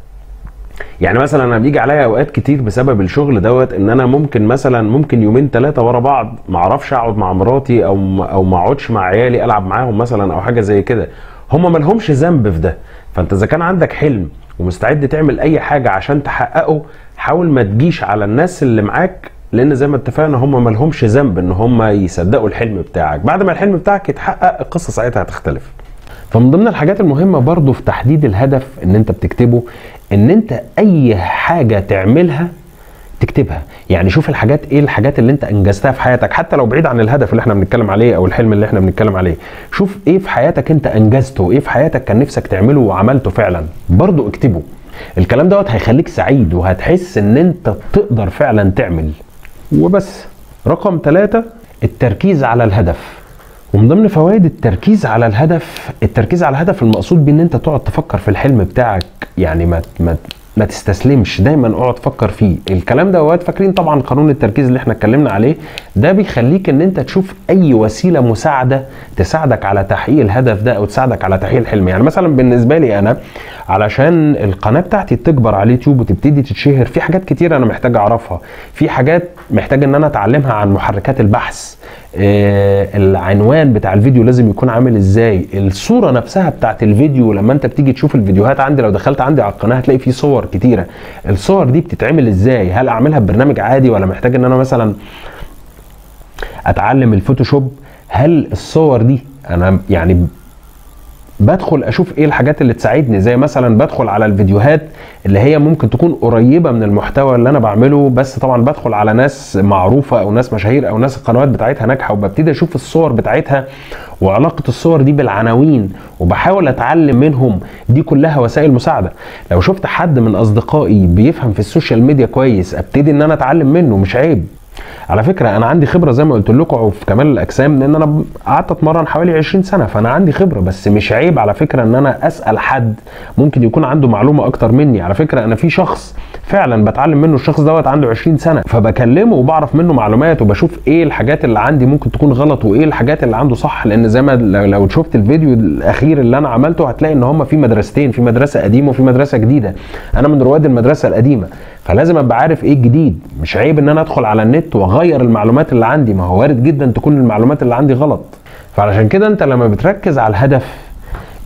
يعني مثلا انا بيجي عليا اوقات كتير بسبب الشغل دوت ان انا ممكن مثلا ممكن يومين ثلاثه ورا بعض ما اعرفش اقعد مع مراتي او او ما اقعدش مع عيالي العب معاهم مثلا او حاجه زي كده. هم ما لهمش ذنب في ده. فانت اذا كان عندك حلم ومستعد تعمل اي حاجه عشان تحققه، حاول ما تجيش على الناس اللي معاك، لان زي ما اتفقنا هم ما لهمش ذنب ان هم يصدقوا الحلم بتاعك. بعد ما الحلم بتاعك يتحقق القصه ساعتها هتختلف. فمن ضمن الحاجات المهمة برضو في تحديد الهدف ان انت بتكتبه، ان انت اي حاجة تعملها تكتبها. يعني شوف الحاجات ايه الحاجات اللي انت انجزتها في حياتك، حتى لو بعيد عن الهدف اللي احنا بنتكلم عليه او الحلم اللي احنا بنتكلم عليه. شوف ايه في حياتك انت انجزته، ايه في حياتك كان نفسك تعمله وعملته فعلا، برضو اكتبه. الكلام دوت هيخليك سعيد وهتحس ان انت تقدر فعلا تعمل. وبس. رقم ثلاثة، التركيز على الهدف. ومن ضمن فوائد التركيز على الهدف، التركيز على الهدف المقصود بيه ان انت تقعد تفكر في الحلم بتاعك، يعني ما ما ما تستسلمش، دايما اقعد فكر فيه. الكلام دوت فاكرين طبعا قانون التركيز اللي احنا اتكلمنا عليه، ده بيخليك ان انت تشوف اي وسيله مساعده تساعدك على تحقيق الهدف ده او تساعدك على تحقيق الحلم. يعني مثلا بالنسبه لي انا علشان القناه بتاعتي تكبر على اليوتيوب وتبتدي تتشهر، في حاجات كتير انا محتاج اعرفها، في حاجات محتاج ان انا اتعلمها عن محركات البحث، آه العنوان بتاع الفيديو لازم يكون عامل ازاي، الصوره نفسها بتاعت الفيديو. لما انت بتيجي تشوف الفيديوهات عندي، لو دخلت عندي على القناه هتلاقي في صور كتيره، الصور دي بتتعمل ازاي؟ هل اعملها ببرنامج عادي ولا محتاج ان انا مثلا اتعلم الفوتوشوب؟ هل الصور دي انا يعني بدخل اشوف ايه الحاجات اللي تساعدني، زي مثلا بدخل على الفيديوهات اللي هي ممكن تكون قريبه من المحتوى اللي انا بعمله، بس طبعا بدخل على ناس معروفه او ناس مشاهير او ناس القنوات بتاعتها ناجحه، وببتدي اشوف الصور بتاعتها وعلاقه الصور دي بالعناوين وبحاول اتعلم منهم. دي كلها وسائل مساعده. لو شفت حد من اصدقائي بيفهم في السوشيال ميديا كويس، ابتدي ان انا اتعلم منه، مش عيب. على فكره انا عندي خبره زي ما قلت لكم في كمال الاجسام، لان انا قعدت اتمرن حوالي عشرين سنه، فانا عندي خبره. بس مش عيب على فكره ان انا اسال حد ممكن يكون عنده معلومه اكتر مني. على فكره انا في شخص فعلا بتعلم منه، الشخص دوت عنده عشرين سنه، فبكلمه وبعرف منه معلومات وبشوف ايه الحاجات اللي عندي ممكن تكون غلط وايه الحاجات اللي عنده صح. لان زي ما لو شفت الفيديو الاخير اللي انا عملته هتلاقي ان هم في مدرستين، في مدرسه قديمه وفي مدرسه جديده. انا من رواد المدرسه القديمه، فلازم ابقى عارف ايه الجديد. مش عيب ان انا ادخل على النت واغير المعلومات اللي عندي، ما هو وارد جدا تكون المعلومات اللي عندي غلط. فعلشان كده انت لما بتركز على الهدف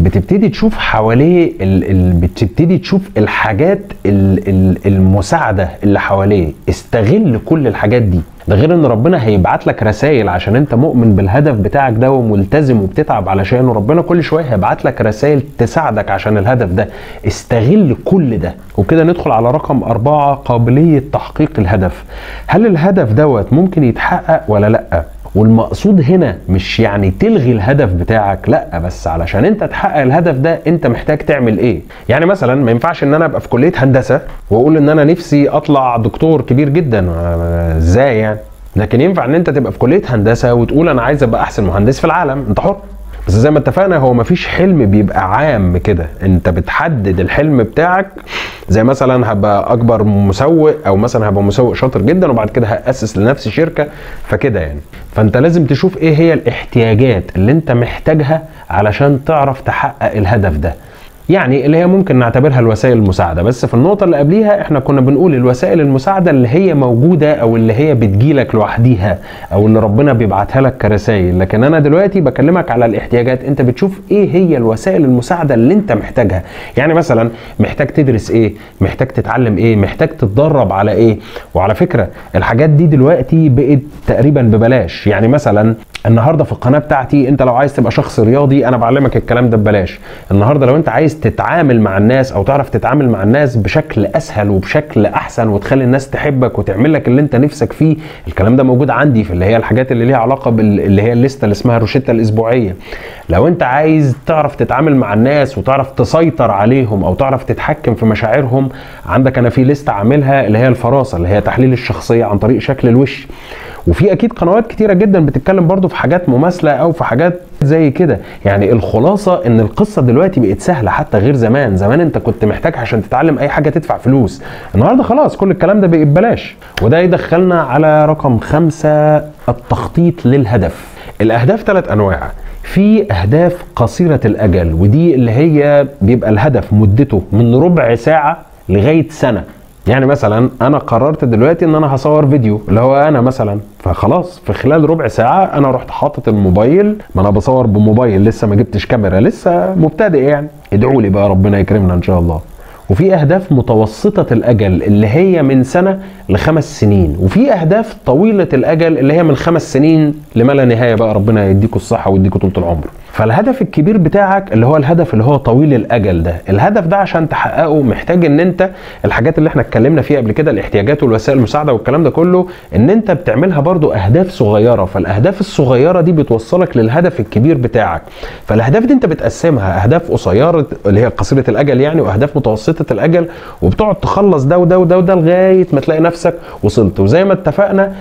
بتبتدي تشوف حواليه ال... ال... بتبتدي تشوف الحاجات ال... ال... المساعده اللي حواليه. استغل كل الحاجات دي. ده غير ان ربنا هيبعت لك رسائل عشان انت مؤمن بالهدف بتاعك ده وملتزم وبتتعب علشانه. ربنا كل شويه هيبعت لك رسائل تساعدك عشان الهدف ده. استغل كل ده. وكده ندخل على رقم أربعة، قابليه تحقيق الهدف. هل الهدف دوت ممكن يتحقق ولا لا؟ والمقصود هنا مش يعني تلغي الهدف بتاعك، لا، بس علشان انت تحقق الهدف ده انت محتاج تعمل ايه. يعني مثلا ما ينفعش ان انا ابقى في كليه هندسه واقول ان انا نفسي اطلع دكتور كبير جدا، ازاي يعني؟ لكن ينفع ان انت تبقى في كليه هندسه وتقول انا عايز ابقى احسن مهندس في العالم، انت حر. بس زي ما اتفقنا هو مفيش حلم بيبقى عام كده، انت بتحدد الحلم بتاعك. زي مثلا هبقى اكبر مسوق، او مثلا هبقى مسوق شاطر جدا وبعد كده هاسس لنفسي شركه، فكده يعني. فانت لازم تشوف ايه هي الاحتياجات اللي انت محتاجها علشان تعرف تحقق الهدف ده. يعني اللي هي ممكن نعتبرها الوسائل المساعدة. بس في النقطة اللي قبليها احنا كنا بنقول الوسائل المساعدة اللي هي موجودة او اللي هي بتجيلك لوحديها او اللي ربنا بيبعتها لك كرسائل. لكن انا دلوقتي بكلمك على الاحتياجات. انت بتشوف ايه هي الوسائل المساعدة اللي انت محتاجها. يعني مثلا محتاج تدرس ايه، محتاج تتعلم ايه، محتاج تتدرب على ايه. وعلى فكرة الحاجات دي دلوقتي بقت تقريبا ببلاش. يعني مثلا النهارده في القناه بتاعتي انت لو عايز تبقى شخص رياضي انا بعلمك الكلام ده ببلاش. النهارده لو انت عايز تتعامل مع الناس او تعرف تتعامل مع الناس بشكل اسهل وبشكل احسن وتخلي الناس تحبك وتعمل لك اللي انت نفسك فيه، الكلام ده موجود عندي في اللي هي الحاجات اللي ليها علاقه باللي هي الليسته اللي اسمها روشته الاسبوعيه. لو انت عايز تعرف تتعامل مع الناس وتعرف تسيطر عليهم او تعرف تتحكم في مشاعرهم، عندك انا في ليسته عاملها اللي هي الفراسه، اللي هي تحليل الشخصيه عن طريق شكل الوش. وفي اكيد قنوات كتيره جدا بتتكلم برضو في حاجات مماثله او في حاجات زي كده. يعني الخلاصه ان القصه دلوقتي بقت سهله حتى غير زمان. زمان انت كنت محتاج عشان تتعلم اي حاجه تدفع فلوس. النهارده خلاص كل الكلام ده بقى ببلاش. وده يدخلنا على رقم خمسة، التخطيط للهدف. الاهداف ثلاث انواع. في اهداف قصيره الاجل، ودي اللي هي بيبقى الهدف مدته من ربع ساعه لغايه سنه. يعني مثلا انا قررت دلوقتي ان انا هصور فيديو اللي هو انا مثلا، فخلاص في خلال ربع ساعه انا رحت حاطط الموبايل. ما انا بصور بموبايل لسه ما جبتش كاميرا، لسه مبتدئ يعني. ادعوا لي بقى ربنا يكرمنا ان شاء الله. وفي اهداف متوسطه الاجل اللي هي من سنه لخمس سنين. وفي اهداف طويله الاجل اللي هي من خمس سنين لما لا نهايه بقى، ربنا يديكوا الصحه ويديكوا طول العمر. فالهدف الكبير بتاعك اللي هو الهدف اللي هو طويل الاجل ده، الهدف ده عشان تحققه محتاج ان انت الحاجات اللي احنا اتكلمنا فيها قبل كده، الاحتياجات والوسائل المساعده والكلام ده كله، ان انت بتعملها برضو اهداف صغيره. فالاهداف الصغيره دي بتوصلك للهدف الكبير بتاعك. فالاهداف دي انت بتقسمها اهداف قصيره اللي هي قصيره الاجل يعني، واهداف متوسطه الاجل، وبتقعد تخلص ده وده وده وده لغايه ما تلاقي نفسك وصلت. وزي ما اتفقنا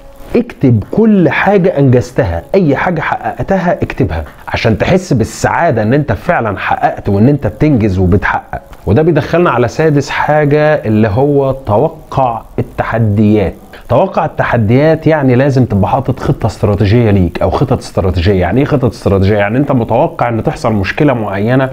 اكتب كل حاجة انجزتها، اي حاجة حققتها اكتبها عشان تحس بالسعادة ان انت فعلا حققت وان انت بتنجز وبتحقق. وده بيدخلنا على سادس حاجة اللي هو توقع التحديات. توقع التحديات يعني لازم تبقى حاطط خطة استراتيجية ليك او خطط استراتيجية. يعني ايه خطط استراتيجية؟ يعني انت متوقع ان تحصل مشكلة معينة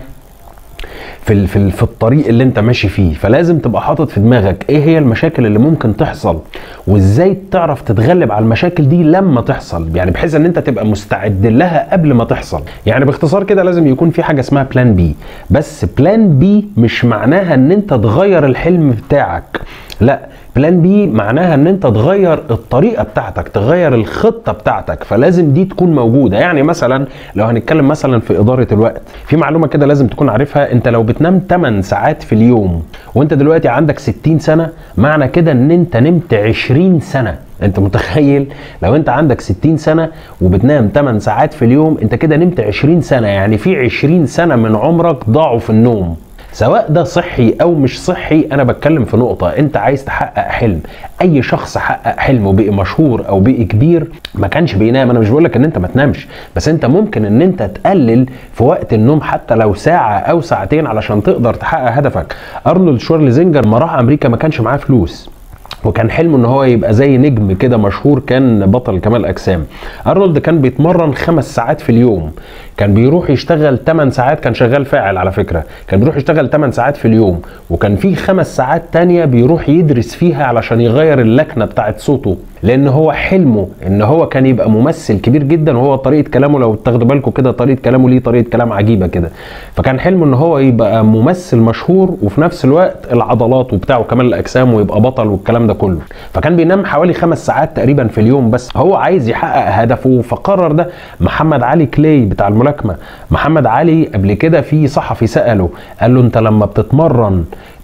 في في في الطريق اللي انت ماشي فيه، فلازم تبقى حاطط في دماغك ايه هي المشاكل اللي ممكن تحصل وازاي تعرف تتغلب على المشاكل دي لما تحصل، يعني بحيث ان انت تبقى مستعد لها قبل ما تحصل. يعني باختصار كده لازم يكون في حاجه اسمها بلان بي. بس بلان بي مش معناها ان انت تغير الحلم بتاعك، لا، بلان بي معناها ان انت تغير الطريقه بتاعتك، تغير الخطه بتاعتك. فلازم دي تكون موجوده. يعني مثلا لو هنتكلم مثلا في اداره الوقت، في معلومه كده لازم تكون عارفها. انت لو بتنام ثماني ساعات في اليوم وانت دلوقتي عندك ستين سنه، معنى كده ان انت نمت عشرين سنه. انت متخيل؟ لو انت عندك ستين سنه وبتنام ثماني ساعات في اليوم، انت كده نمت عشرين سنه. يعني في عشرين سنه من عمرك ضاعوا في النوم. سواء ده صحي او مش صحي، انا بتكلم في نقطة، انت عايز تحقق حلم. اي شخص حقق حلم وبقي مشهور او بقي كبير ما كانش بينام. انا مش بقولك ان انت ما تنامش، بس انت ممكن ان انت تقلل في وقت النوم حتى لو ساعة او ساعتين علشان تقدر تحقق هدفك. ارنولد شوارزنيجر ما راح امريكا ما كانش معاه فلوس، وكان حلمه ان هو يبقى زي نجم كده مشهور، كان بطل كمال اجسام. ارنولد كان بيتمرن خمس ساعات في اليوم، كان بيروح يشتغل ثمان ساعات، كان شغال فاعل على فكرة، كان بيروح يشتغل ثمان ساعات في اليوم، وكان في خمس ساعات تانية بيروح يدرس فيها علشان يغير اللكنة بتاعت صوته. لان هو حلمه ان هو كان يبقى ممثل كبير جدا، وهو طريقه كلامه لو تاخدوا بالكم كده طريقه كلامه ليه طريقه كلام عجيبه كده، فكان حلمه ان هو يبقى ممثل مشهور وفي نفس الوقت العضلات وبتاعه كمان الاجسام ويبقى بطل والكلام ده كله. فكان بينام حوالي خمس ساعات تقريبا في اليوم، بس هو عايز يحقق هدفه فقرر ده. محمد علي كلاي بتاع الملاكمه، محمد علي قبل كده في صحفي ساله قال له انت لما بتتمرن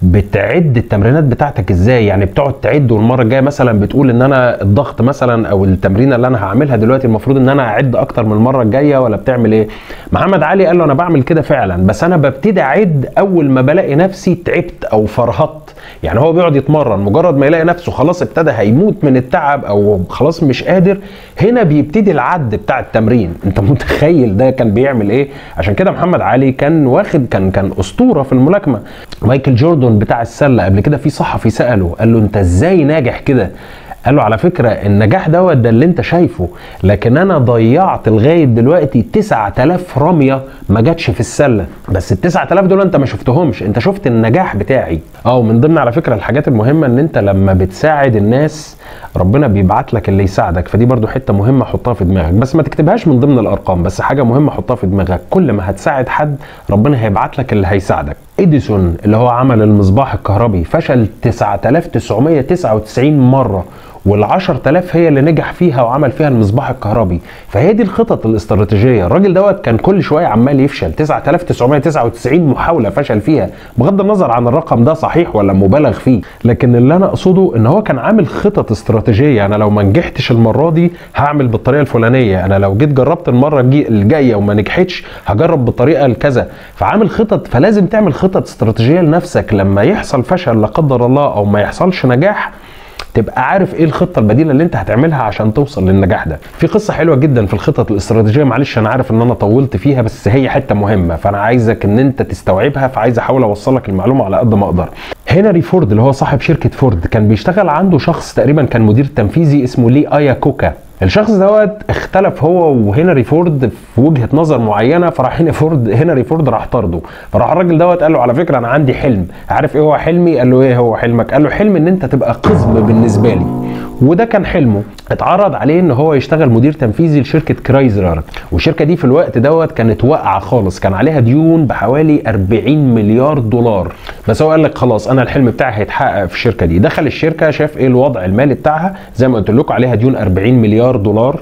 بتعد التمرينات بتاعتك ازاي؟ يعني بتقعد تعد والمره الجايه مثلا بتقول ان انا الضغط مثلا او التمرينه اللي انا هعملها دلوقتي المفروض ان انا اعد اكتر من المره الجايه، ولا بتعمل ايه؟ محمد علي قال له انا بعمل كده فعلا، بس انا ببتدي اعد اول ما بلاقي نفسي تعبت او فرهطت. يعني هو بيقعد يتمرن مجرد ما يلاقي نفسه خلاص ابتدى هيموت من التعب او خلاص مش قادر، هنا بيبتدي العد بتاع التمرين. انت متخيل ده كان بيعمل ايه؟ عشان كده محمد علي كان واخد كان كان اسطوره في الملاكمه. مايكل جوردن بتاع السله قبل كده في صحفي ساله قال له انت ازاي ناجح كده؟ قال له على فكره النجاح دوت ده اللي انت شايفه، لكن انا ضيعت لغايه دلوقتي تسعة آلاف رميه ما جاتش في السله، بس ال تسعة آلاف دول انت ما شفتهمش، انت شفت النجاح بتاعي. اه ومن ضمن على فكره الحاجات المهمه ان انت لما بتساعد الناس ربنا بيبعت لك اللي يساعدك، فدي برضو حته مهمه حطها في دماغك، بس ما تكتبهاش من ضمن الارقام، بس حاجه مهمه حطها في دماغك، كل ما هتساعد حد ربنا هيبعت لك اللي هيساعدك. اديسون اللي هو عمل المصباح الكهربي فشل تسعة آلاف وتسعمية وتسعة وتسعين مره، والعشر تلاف هي اللي نجح فيها وعمل فيها المصباح الكهربي. فهي دي الخطط الاستراتيجيه. الراجل دوت كان كل شويه عمال يفشل، تسعة آلاف وتسعمية وتسعة وتسعين محاوله فشل فيها، بغض النظر عن الرقم ده صحيح ولا مبالغ فيه، لكن اللي انا اقصده ان هو كان عامل خطط استراتيجيه. انا لو ما نجحتش المره دي هعمل بالطريقه الفلانيه، انا لو جيت جربت المره الجايه وما نجحتش هجرب بالطريقه الكذا، فعامل خطط. فلازم تعمل خطط استراتيجيه لنفسك، لما يحصل فشل لا قدر الله او ما يحصلش نجاح تبقى عارف ايه الخطه البديله اللي انت هتعملها عشان توصل للنجاح ده. في قصه حلوه جدا في الخطط الاستراتيجيه، معلش انا عارف ان انا طولت فيها بس هي حته مهمه فانا عايزك ان انت تستوعبها، فعايز احاول اوصلك المعلومه على قد ما اقدر. هنري فورد اللي هو صاحب شركه فورد كان بيشتغل عنده شخص تقريبا كان مدير تنفيذي اسمه لي اياكوكا. الشخص دوت اختلف هو وهنري فورد في وجهه نظر معينه، فراح هنا فورد هنري فورد راح طرده. فراح الراجل دوت قال له على فكره انا عندي حلم، عارف ايه هو حلمي؟ قال له ايه هو حلمك؟ قال له حلم ان انت تبقى قزم بالنسبه لي. وده كان حلمه. اتعرض عليه ان هو يشتغل مدير تنفيذي لشركه كرايزلر، والشركه دي في الوقت دوت كانت واقعه خالص، كان عليها ديون بحوالي أربعين مليار دولار. بس هو قال لك خلاص انا الحلم بتاعي هيتحقق في الشركه دي. دخل الشركه شاف ايه الوضع المالي بتاعها، زي ما قلت لكم عليها ديون أربعين مليار دولار،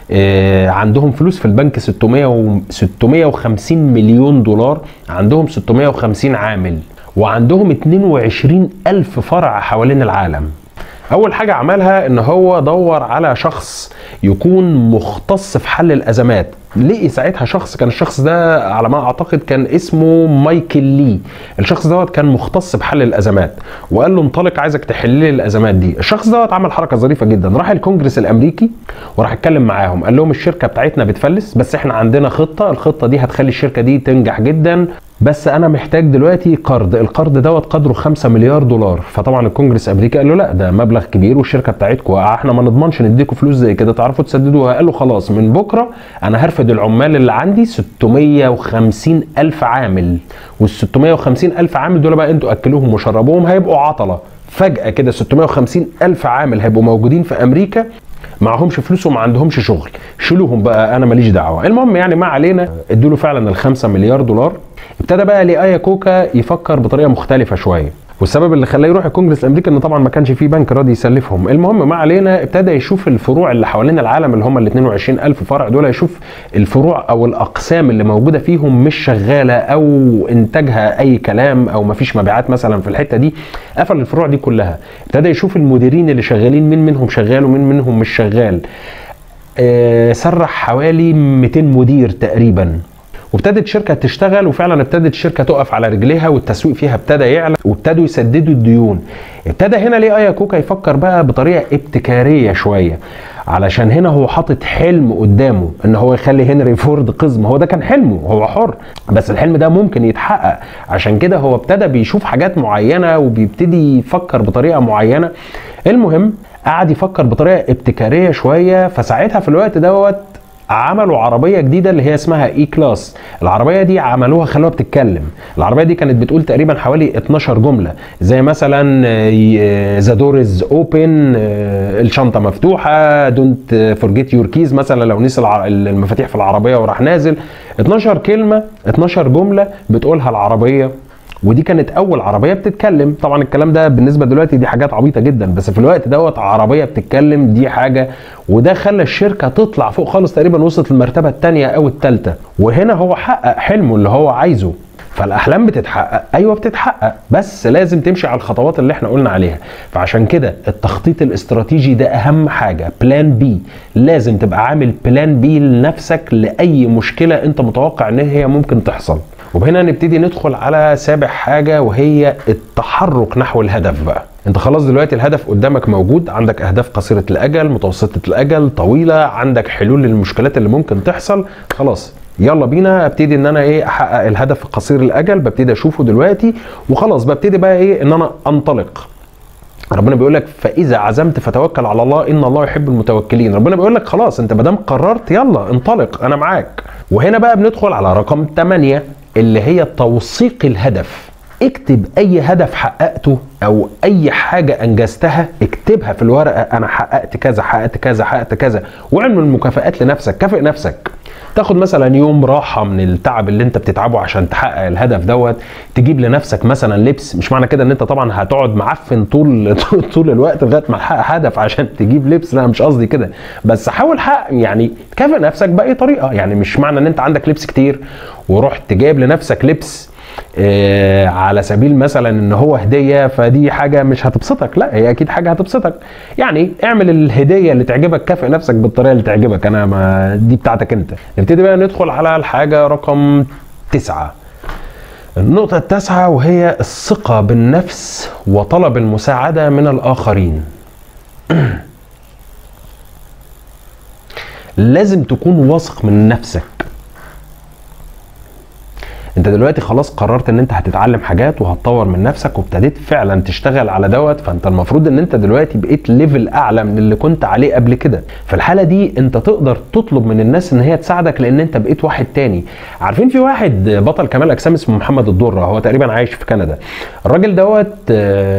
آه عندهم فلوس في البنك ستمية وخمسين مليون دولار، عندهم ستمية وخمسين عامل، وعندهم اتنين وعشرين ألف فرع حوالين العالم. اول حاجه عملها ان هو دور على شخص يكون مختص في حل الازمات. لقي ساعتها شخص، كان الشخص ده على ما اعتقد كان اسمه مايكل لي. الشخص دوت كان مختص بحل الازمات، وقال له انطلق عايزك تحل لي الازمات دي. الشخص دوت عمل حركه ظريفه جدا، راح الكونجرس الامريكي وراح اتكلم معاهم، قال لهم الشركه بتاعتنا بتفلس بس احنا عندنا خطه، الخطه دي هتخلي الشركه دي تنجح جدا، بس انا محتاج دلوقتي قرض، القرض دوت قدره خمسة مليار دولار. فطبعا الكونجرس الامريكي قال له لا ده مبلغ كبير والشركه بتاعتكم احنا ما نضمنش نديكم فلوس زي كده تعرفوا تسددوها. قال له خلاص من بكره انا هرفد العمال اللي عندي ستمية وخمسين الف عامل، وال ستمية وخمسين الف عامل دول بقى انتوا اكلوهم وشربوهم هيبقوا عطله. فجاه كده ستمية وخمسين الف عامل هيبقوا موجودين في امريكا معهمش فلوس وما عندهمش شغل، شيلوهم بقى انا ماليش دعوه. المهم يعني ما علينا، ادوا له فعلا الخمسة مليار دولار. ابتدى بقى لي اياكوكا يفكر بطريقه مختلفه شويه، والسبب اللي خلاه يروح الكونجرس الامريكي ان طبعا ما كانش فيه بنك راضي يسلفهم. المهم ما علينا، ابتدى يشوف الفروع اللي حوالين العالم اللي هم ال اتنين وعشرين الف فرع دول، يشوف الفروع او الاقسام اللي موجوده فيهم مش شغاله او انتاجها اي كلام او ما فيش مبيعات مثلا في الحته دي، قفل الفروع دي كلها. ابتدى يشوف المديرين اللي شغالين مين منهم شغال ومين منهم مش شغال. آه سرح حوالي مئتين مدير تقريبا، وابتدت الشركه تشتغل، وفعلا ابتدت الشركه تقف على رجليها والتسويق فيها ابتدى يعلى وابتدوا يسددوا الديون. ابتدى هنا ليه اياكوكا يفكر بقى بطريقه ابتكاريه شويه، علشان هنا هو حاطط حلم قدامه ان هو يخلي هنري فورد قزم. هو ده كان حلمه، هو حر، بس الحلم ده ممكن يتحقق. عشان كده هو ابتدى بيشوف حاجات معينه وبيبتدي يفكر بطريقه معينه. المهم قعد يفكر بطريقه ابتكاريه شويه، فساعتها في الوقت دوت عملوا عربيه جديده اللي هي اسمها اي كلاس. العربيه دي عملوها خلوها بتتكلم. العربيه دي كانت بتقول تقريبا حوالي اتناشر جمله، زي مثلا ذا دور از اوبن، الشنطه مفتوحه، دونت فورجيت يور كيز مثلا لو نسي المفاتيح في العربيه وراح نازل. اتناشر كلمه، اتناشر جمله بتقولها العربيه، ودي كانت اول عربيه بتتكلم. طبعا الكلام ده بالنسبه دلوقتي دي حاجات عبيطه جدا، بس في الوقت دوت عربيه بتتكلم دي حاجه، وده خلى الشركه تطلع فوق خالص، تقريبا وصلت للمرتبه الثانيه او الثالثه. وهنا هو حقق حلمه اللي هو عايزه. فالاحلام بتتحقق، ايوه بتتحقق، بس لازم تمشي على الخطوات اللي احنا قلنا عليها. فعشان كده التخطيط الاستراتيجي ده اهم حاجه، بلان بي. لازم تبقى عامل بلان بي لنفسك لاي مشكله انت متوقع ان هي ممكن تحصل. وهنا نبتدي ندخل على سابع حاجه، وهي التحرك نحو الهدف. بقى انت خلاص دلوقتي الهدف قدامك موجود، عندك اهداف قصيره الاجل، متوسطه الاجل، طويله، عندك حلول للمشكلات اللي ممكن تحصل. خلاص يلا بينا ابتدي ان انا ايه احقق الهدف القصير الاجل، ببتدي اشوفه دلوقتي، وخلاص ببتدي بقى ايه ان انا انطلق. ربنا بيقول لك فاذا عزمت فتوكل على الله ان الله يحب المتوكلين. ربنا بيقول لك خلاص انت ما دام قررت يلا انطلق انا معاك. وهنا بقى بندخل على رقم ثمانية اللي هي توثيق الهدف. اكتب اي هدف حققته او اي حاجه انجزتها، اكتبها في الورقه، انا حققت كذا حققت كذا حققت كذا، واعمل مكافآت لنفسك، كافئ نفسك. تاخد مثلا يوم راحه من التعب اللي انت بتتعبه عشان تحقق الهدف دوت، تجيب لنفسك مثلا لبس. مش معنى كده ان انت طبعا هتقعد معفن طول طول الوقت لغايه ما تحقق هدف عشان تجيب لبس، لا مش قصدي كده، بس حاول حقق يعني كافئ نفسك باي طريقه. يعني مش معنى ان انت عندك لبس كتير ورحت جايب لنفسك لبس آه على سبيل مثلا ان هو هديه، فدي حاجه مش هتبسطك، لا هي اكيد حاجه هتبسطك. يعني اعمل الهديه اللي تعجبك، كافئ نفسك بالطريقه اللي تعجبك، انا ما دي بتاعتك انت. نبتدي بقى ندخل على الحاجه رقم تسعة. النقطه التاسعه وهي الثقه بالنفس وطلب المساعده من الاخرين. لازم تكون واثق من نفسك. انت دلوقتي خلاص قررت ان انت هتتعلم حاجات وهتطور من نفسك وابتديت فعلا تشتغل على دوت، فانت المفروض ان انت دلوقتي بقيت ليفل اعلى من اللي كنت عليه قبل كده. في الحاله دي انت تقدر تطلب من الناس ان هي تساعدك لان انت بقيت واحد تاني. عارفين في واحد بطل كمال اجسام اسمه محمد الدره، هو تقريبا عايش في كندا. الراجل دوت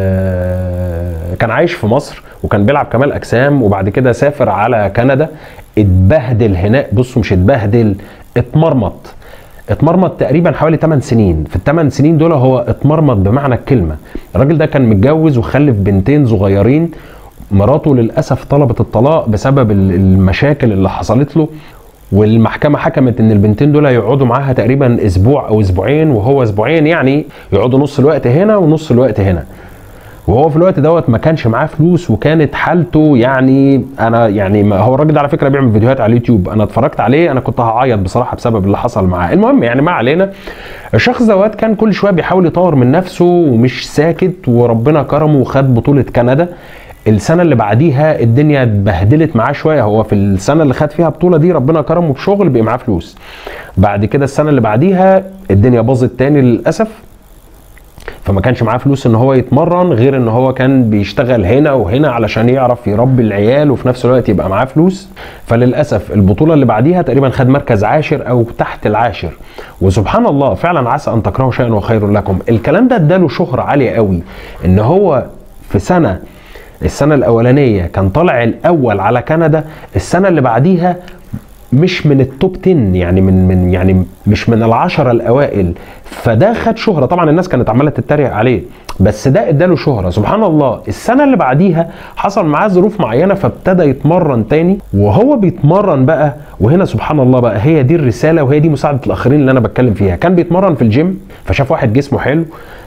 كان عايش في مصر وكان بيلعب كمال اجسام، وبعد كده سافر على كندا، اتبهدل هناك. بصوا مش اتبهدل، اتمرمط. اتمرمط تقريبا حوالي ثمان سنين. في الثمان سنين دول هو اتمرمط بمعنى الكلمه. الراجل ده كان متجوز وخلف بنتين صغيرين، مراته للاسف طلبت الطلاق بسبب المشاكل اللي حصلت له، والمحكمه حكمت ان البنتين دول يقعدوا معاها تقريبا اسبوع او اسبوعين، وهو اسبوعين، يعني يقعدوا نص الوقت هنا ونص الوقت هنا. وهو في الوقت دوت ما كانش معاه فلوس، وكانت حالته يعني انا يعني ما هو الراجل ده على فكره بيعمل فيديوهات على اليوتيوب، انا اتفرجت عليه انا كنت هعيط بصراحه بسبب اللي حصل معاه. المهم يعني ما علينا. الشخص دوت كان كل شويه بيحاول يطور من نفسه ومش ساكت، وربنا كرمه وخد بطوله كندا. السنه اللي بعديها الدنيا اتبهدلت معاه شويه. هو في السنه اللي خد فيها بطوله دي ربنا كرمه بشغل بقى معاه فلوس. بعد كده السنه اللي بعديها الدنيا باظت تاني للاسف، فما كانش معاه فلوس ان هو يتمرن، غير ان هو كان بيشتغل هنا وهنا علشان يعرف يربي العيال وفي نفس الوقت يبقى معاه فلوس. فللاسف البطوله اللي بعديها تقريبا خد مركز عاشر او تحت العاشر. وسبحان الله فعلا عسى ان تكرهوا شيئا وخير لكم. الكلام ده اداله شهره عاليه قوي، ان هو في سنه السنه الاولانيه كان طالع الاول على كندا، السنه اللي بعديها مش من التوب عشرة، يعني من من يعني مش من العشرة الاوائل. فده خد شهره. طبعا الناس كانت عماله تتريق عليه، بس ده اداله شهره. سبحان الله السنه اللي بعديها حصل معاه ظروف معينه فابتدى يتمرن تاني. وهو بيتمرن بقى، وهنا سبحان الله بقى هي دي الرساله وهي دي مساعده الاخرين اللي انا بتكلم فيها. كان بيتمرن في الجيم فشاف واحد جسمه حلو،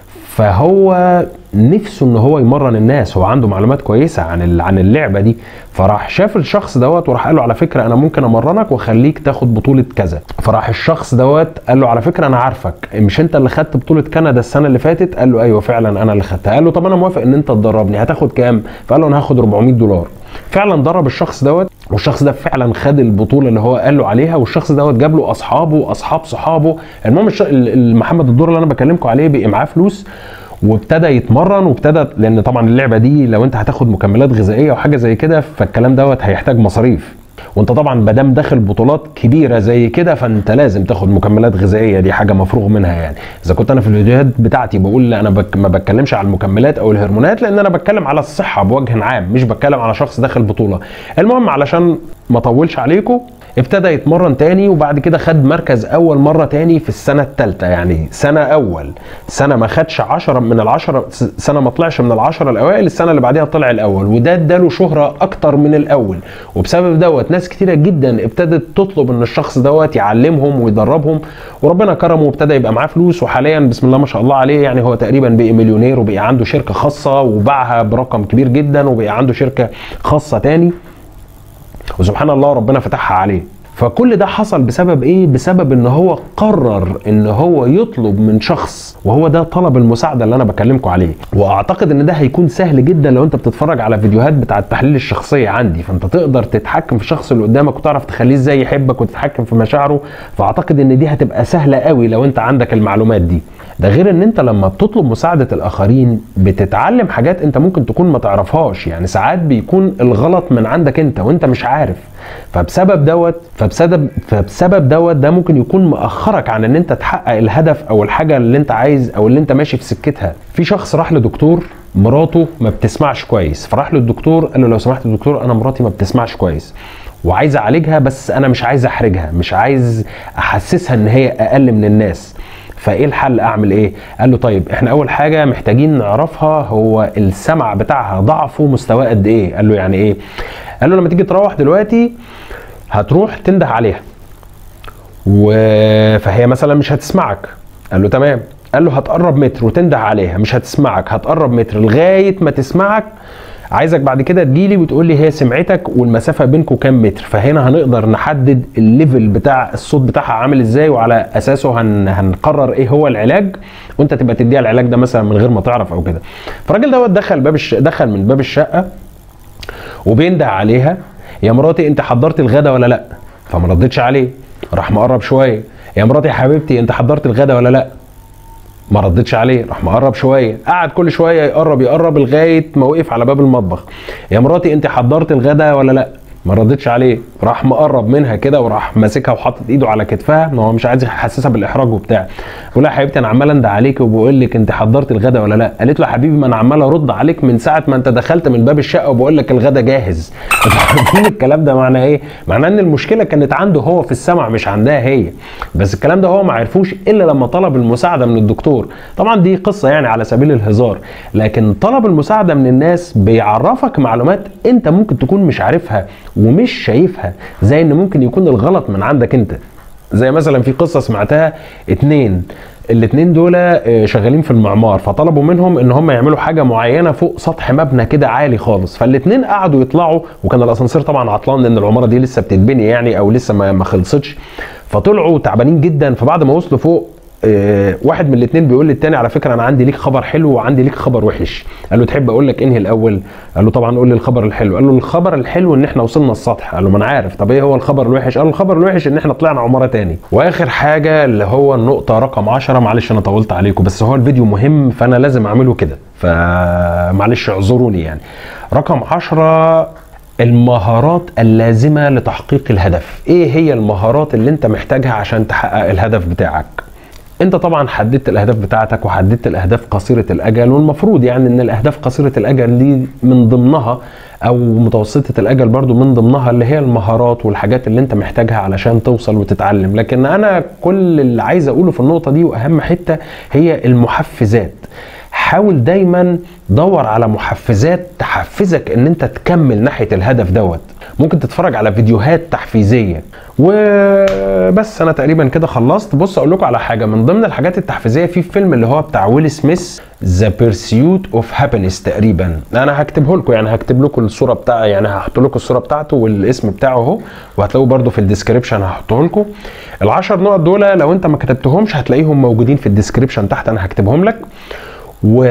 فهو نفسه ان هو يمرن الناس، هو عنده معلومات كويسه عن عن اللعبه دي. فراح شاف الشخص دوت وراح قال له على فكره انا ممكن امرنك واخليك تاخد بطوله كذا. فراح الشخص دوت قال له على فكره انا عارفك، مش انت اللي خدت بطوله كندا السنه اللي فاتت؟ قال له ايوه فعلا انا اللي خدتها. قال له طب انا موافق ان انت تدربني، هتاخد كام؟ فقال له انا هاخد أربعمية دولار. فعلا درب الشخص دوت، والشخص ده فعلا خد البطوله اللي هو قال له عليها، والشخص دوت جاب له اصحابه واصحاب صحابه. المهم محمد الدور اللي انا بكلمكم عليه بقى معاه فلوس وابتدى يتمرن، وابتدى لان طبعا اللعبه دي لو انت هتاخد مكملات غذائيه وحاجه زي كده فالكلام دوت هيحتاج مصاريف. وانت طبعا مادام داخل بطولات كبيره زي كده فانت لازم تاخد مكملات غذائيه، دي حاجه مفروغ منها يعني. اذا كنت انا في الفيديوهات بتاعتي بقول انا بك ما بتكلمش على المكملات او الهرمونات، لان انا بتكلم على الصحه بوجه عام، مش بتكلم على شخص داخل بطوله. المهم علشان ما اطولش عليكم، ابتدى يتمرن تاني، وبعد كده خد مركز اول مره تاني في السنه الثالثه، يعني سنه اول سنه ما خدش عشرة من العشرة، سنه ما طلعش من العشرة الاوائل، السنه اللي بعديها طلع الاول، وده اداله شهره اكتر من الاول. وبسبب دوت ناس كتيره جدا ابتدت تطلب ان الشخص دوت يعلمهم ويدربهم، وربنا كرمه وابتدى يبقى معاه فلوس، وحاليا بسم الله ما شاء الله عليه يعني هو تقريبا بقى مليونير، وبقى عنده شركه خاصه وباعها برقم كبير جدا، وبقى عنده شركه خاصه تاني، وسبحان الله ربنا فتحها عليه. فكل ده حصل بسبب ايه؟ بسبب ان هو قرر ان هو يطلب من شخص، وهو ده طلب المساعده اللي انا بكلمكم عليه. واعتقد ان ده هيكون سهل جدا لو انت بتتفرج على فيديوهات بتاعه تحليل الشخصيه عندي، فانت تقدر تتحكم في الشخص اللي قدامك وتعرف تخليه ازاي يحبك وتتحكم في مشاعره. فاعتقد ان دي هتبقى سهله قوي لو انت عندك المعلومات دي. ده غير ان انت لما بتطلب مساعده الاخرين بتتعلم حاجات انت ممكن تكون ما تعرفهاش، يعني ساعات بيكون الغلط من عندك انت وانت مش عارف. فبسبب دوت فبسبب فبسبب دوت ده ممكن يكون مأخرك عن ان انت تحقق الهدف او الحاجه اللي انت عايز او اللي انت ماشي في سكتها. في شخص راح لدكتور مراته ما بتسمعش كويس، فراح للدكتور قال له لو سمحت يا دكتور انا مراتي ما بتسمعش كويس وعايز اعالجها، بس انا مش عايز احرجها، مش عايز احسسها ان هي اقل من الناس، فايه الحل؟ اعمل ايه؟ قال له طيب احنا اول حاجه محتاجين نعرفها هو السمع بتاعها ضعفه مستواه قد ايه. قال له يعني ايه؟ قال له لما تيجي تروح دلوقتي هتروح تنده عليها و... فهي مثلا مش هتسمعك. قال له تمام. قال له هتقرب متر وتنده عليها، مش هتسمعك، هتقرب متر لغايه ما تسمعك، عايزك بعد كده تجيلي وتقول لي هي سمعتك والمسافه بينكم كام متر، فهنا هنقدر نحدد الليفل بتاع الصوت بتاعها عامل ازاي، وعلى اساسه هن... هنقرر ايه هو العلاج، وانت تبقى تديها العلاج ده مثلا من غير ما تعرف او كده. فالراجل دوت دخل باب الش... دخل من باب الشقه وبينده عليها يا مراتي انت حضرت الغدا ولا لا؟ فما ردتش عليه، راح مقرب شويه. يا مراتي يا حبيبتي انت حضرت الغدا ولا لا؟ ما ردتش عليه، راح مقرب شويه. قعد كل شويه يقرب يقرب لغايه ما وقف على باب المطبخ. يا مراتي انت حضرت الغدا ولا لا؟ ما ردتش عليه، راح مقرب منها كده وراح ماسكها وحاطط ايده على كتفها، ما هو مش عايز يحسسها بالاحراج وبتاع. بقول لها يا حبيبتي انا عمال انده عليك وبقول لك انت حضرت الغدا ولا لا؟ قالت له يا حبيبي ما انا عمال ارد عليك من ساعه ما انت دخلت من باب الشقه وبقول لك الغدا جاهز. عارفين الكلام ده معناه ايه؟ معناه ان المشكله كانت عنده هو في السمع مش عندها هي. بس الكلام ده هو ما عرفوش الا لما طلب المساعده من الدكتور. طبعا دي قصه يعني على سبيل الهزار، لكن طلب المساعده من الناس بيعرفك معلومات انت ممكن تكون مش عارفها ومش شايفها، زي ان ممكن يكون الغلط من عندك انت. زي مثلا في قصه سمعتها، اتنين الاتنين دول شغالين في المعمار، فطلبوا منهم ان هم يعملوا حاجه معينه فوق سطح مبنى كده عالي خالص، فالاتنين قعدوا يطلعوا، وكان الاسانسير طبعا عطلان لان العماره دي لسه بتتبني يعني او لسه ما خلصتش، فطلعوا تعبانين جدا. فبعد ما وصلوا فوق اه واحد من الاثنين بيقول للتاني على فكره انا عندي ليك خبر حلو وعندي ليك خبر وحش. قال له تحب اقول لك انهي الاول؟ قال له طبعا قول لي الخبر الحلو. قال له الخبر الحلو ان احنا وصلنا السطح. قال له ما انا عارف. طب ايه هو الخبر الوحش؟ قال له الخبر الوحش ان احنا طلعنا عماره تاني. واخر حاجه اللي هو النقطه رقم عشرة، معلش انا طولت عليكم بس هو الفيديو مهم فانا لازم اعمله كده فمعلش اعذروني يعني. رقم عشرة، المهارات اللازمه لتحقيق الهدف. ايه هي المهارات اللي انت محتاجها عشان تحقق الهدف بتاعك؟ انت طبعا حددت الاهداف بتاعتك وحددت الاهداف قصيره الاجل، والمفروض يعني ان الاهداف قصيره الاجل دي من ضمنها او متوسطه الاجل برضو من ضمنها اللي هي المهارات والحاجات اللي انت محتاجها علشان توصل وتتعلم. لكن انا كل اللي عايز اقوله في النقطه دي واهم حته هي المحفزات. حاول دايما دور على محفزات تحفزك ان انت تكمل ناحيه الهدف دوت. ممكن تتفرج على فيديوهات تحفيزيه. وبس انا تقريبا كده خلصت. بص اقول لكم على حاجه من ضمن الحاجات التحفيزيه في فيلم اللي هو بتاع ويل سميث ذا بيرسيوت اوف هابينس تقريبا، انا هكتبه لكم يعني هكتب لكم الصوره بتاع يعني هحط لكم الصوره بتاعته والاسم بتاعه اهو، وهتلاقوه برده في الديسكريبشن هحطه لكم. العشر نقط دول لو انت ما كتبتهمش هتلاقيهم موجودين في الديسكريبشن تحت، انا هكتبهم لك و...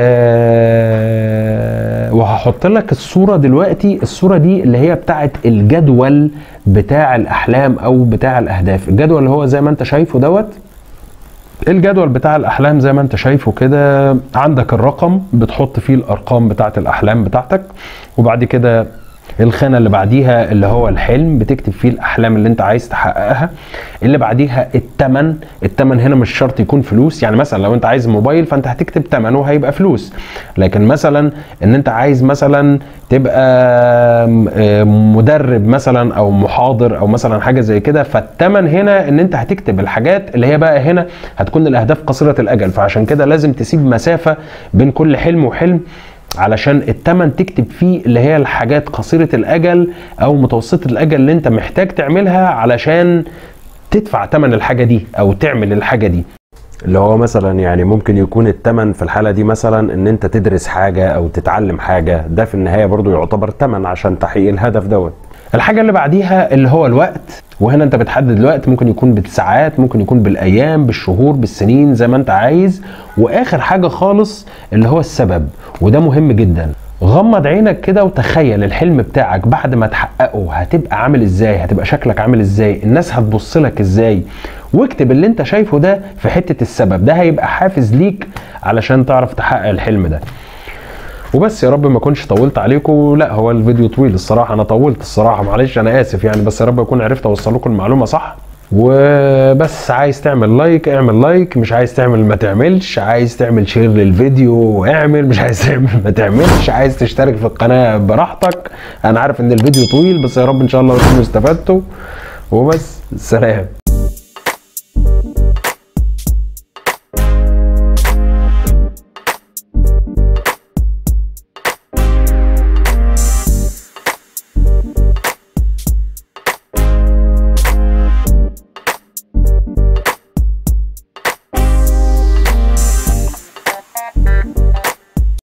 وهحط لك الصورة دلوقتي. الصورة دي اللي هي بتاعت الجدول بتاع الأحلام أو بتاع الأهداف. الجدول اللي هو زي ما أنت شايفه دوت، الجدول بتاع الأحلام زي ما أنت شايفه كده. عندك الرقم بتحط فيه الأرقام بتاعت الأحلام بتاعتك، وبعد كده الخانه اللي بعديها اللي هو الحلم، بتكتب فيه الاحلام اللي انت عايز تحققها. اللي بعديها الثمن، الثمن هنا مش شرط يكون فلوس، يعني مثلا لو انت عايز موبايل فانت هتكتب ثمنه هيبقى فلوس، لكن مثلا ان انت عايز مثلا تبقى مدرب مثلا او محاضر او مثلا حاجه زي كده، فالثمن هنا ان انت هتكتب الحاجات اللي هي بقى هنا هتكون الاهداف قصيره الاجل، فعشان كده لازم تسيب مسافه بين كل حلم وحلم علشان الثمن تكتب فيه اللي هي الحاجات قصيره الاجل او متوسطه الاجل اللي انت محتاج تعملها علشان تدفع ثمن الحاجه دي او تعمل الحاجه دي. اللي هو مثلا يعني ممكن يكون الثمن في الحاله دي مثلا ان انت تدرس حاجه او تتعلم حاجه، ده في النهايه برضو يعتبر ثمن عشان تحقيق الهدف دوت. الحاجه اللي بعديها اللي هو الوقت، وهنا انت بتحدد الوقت، ممكن يكون بالساعات، ممكن يكون بالايام، بالشهور، بالسنين، زي ما انت عايز. واخر حاجه خالص اللي هو السبب، وده مهم جدا. غمض عينك كده وتخيل الحلم بتاعك بعد ما تحققه هتبقى عامل ازاي، هتبقى شكلك عامل ازاي، الناس هتبص لك ازاي، واكتب اللي انت شايفه ده في حتة السبب، ده هيبقى حافز ليك علشان تعرف تحقق الحلم ده. وبس، يا رب ما اكونش طولت عليكم. لا هو الفيديو طويل الصراحة، انا طولت الصراحة، معلش انا اسف يعني، بس يا رب اكون عرفت اوصل لكم المعلومة صح. وبس، عايز تعمل لايك اعمل لايك، مش عايز تعمل ما تعملش، عايز تعمل شير للفيديو اعمل، مش عايز تعمل ما تعملش، عايز تشترك في القناة براحتك. انا عارف ان الفيديو طويل بس يا رب ان شاء الله تكونوا استفدتوا. وبس، سلام.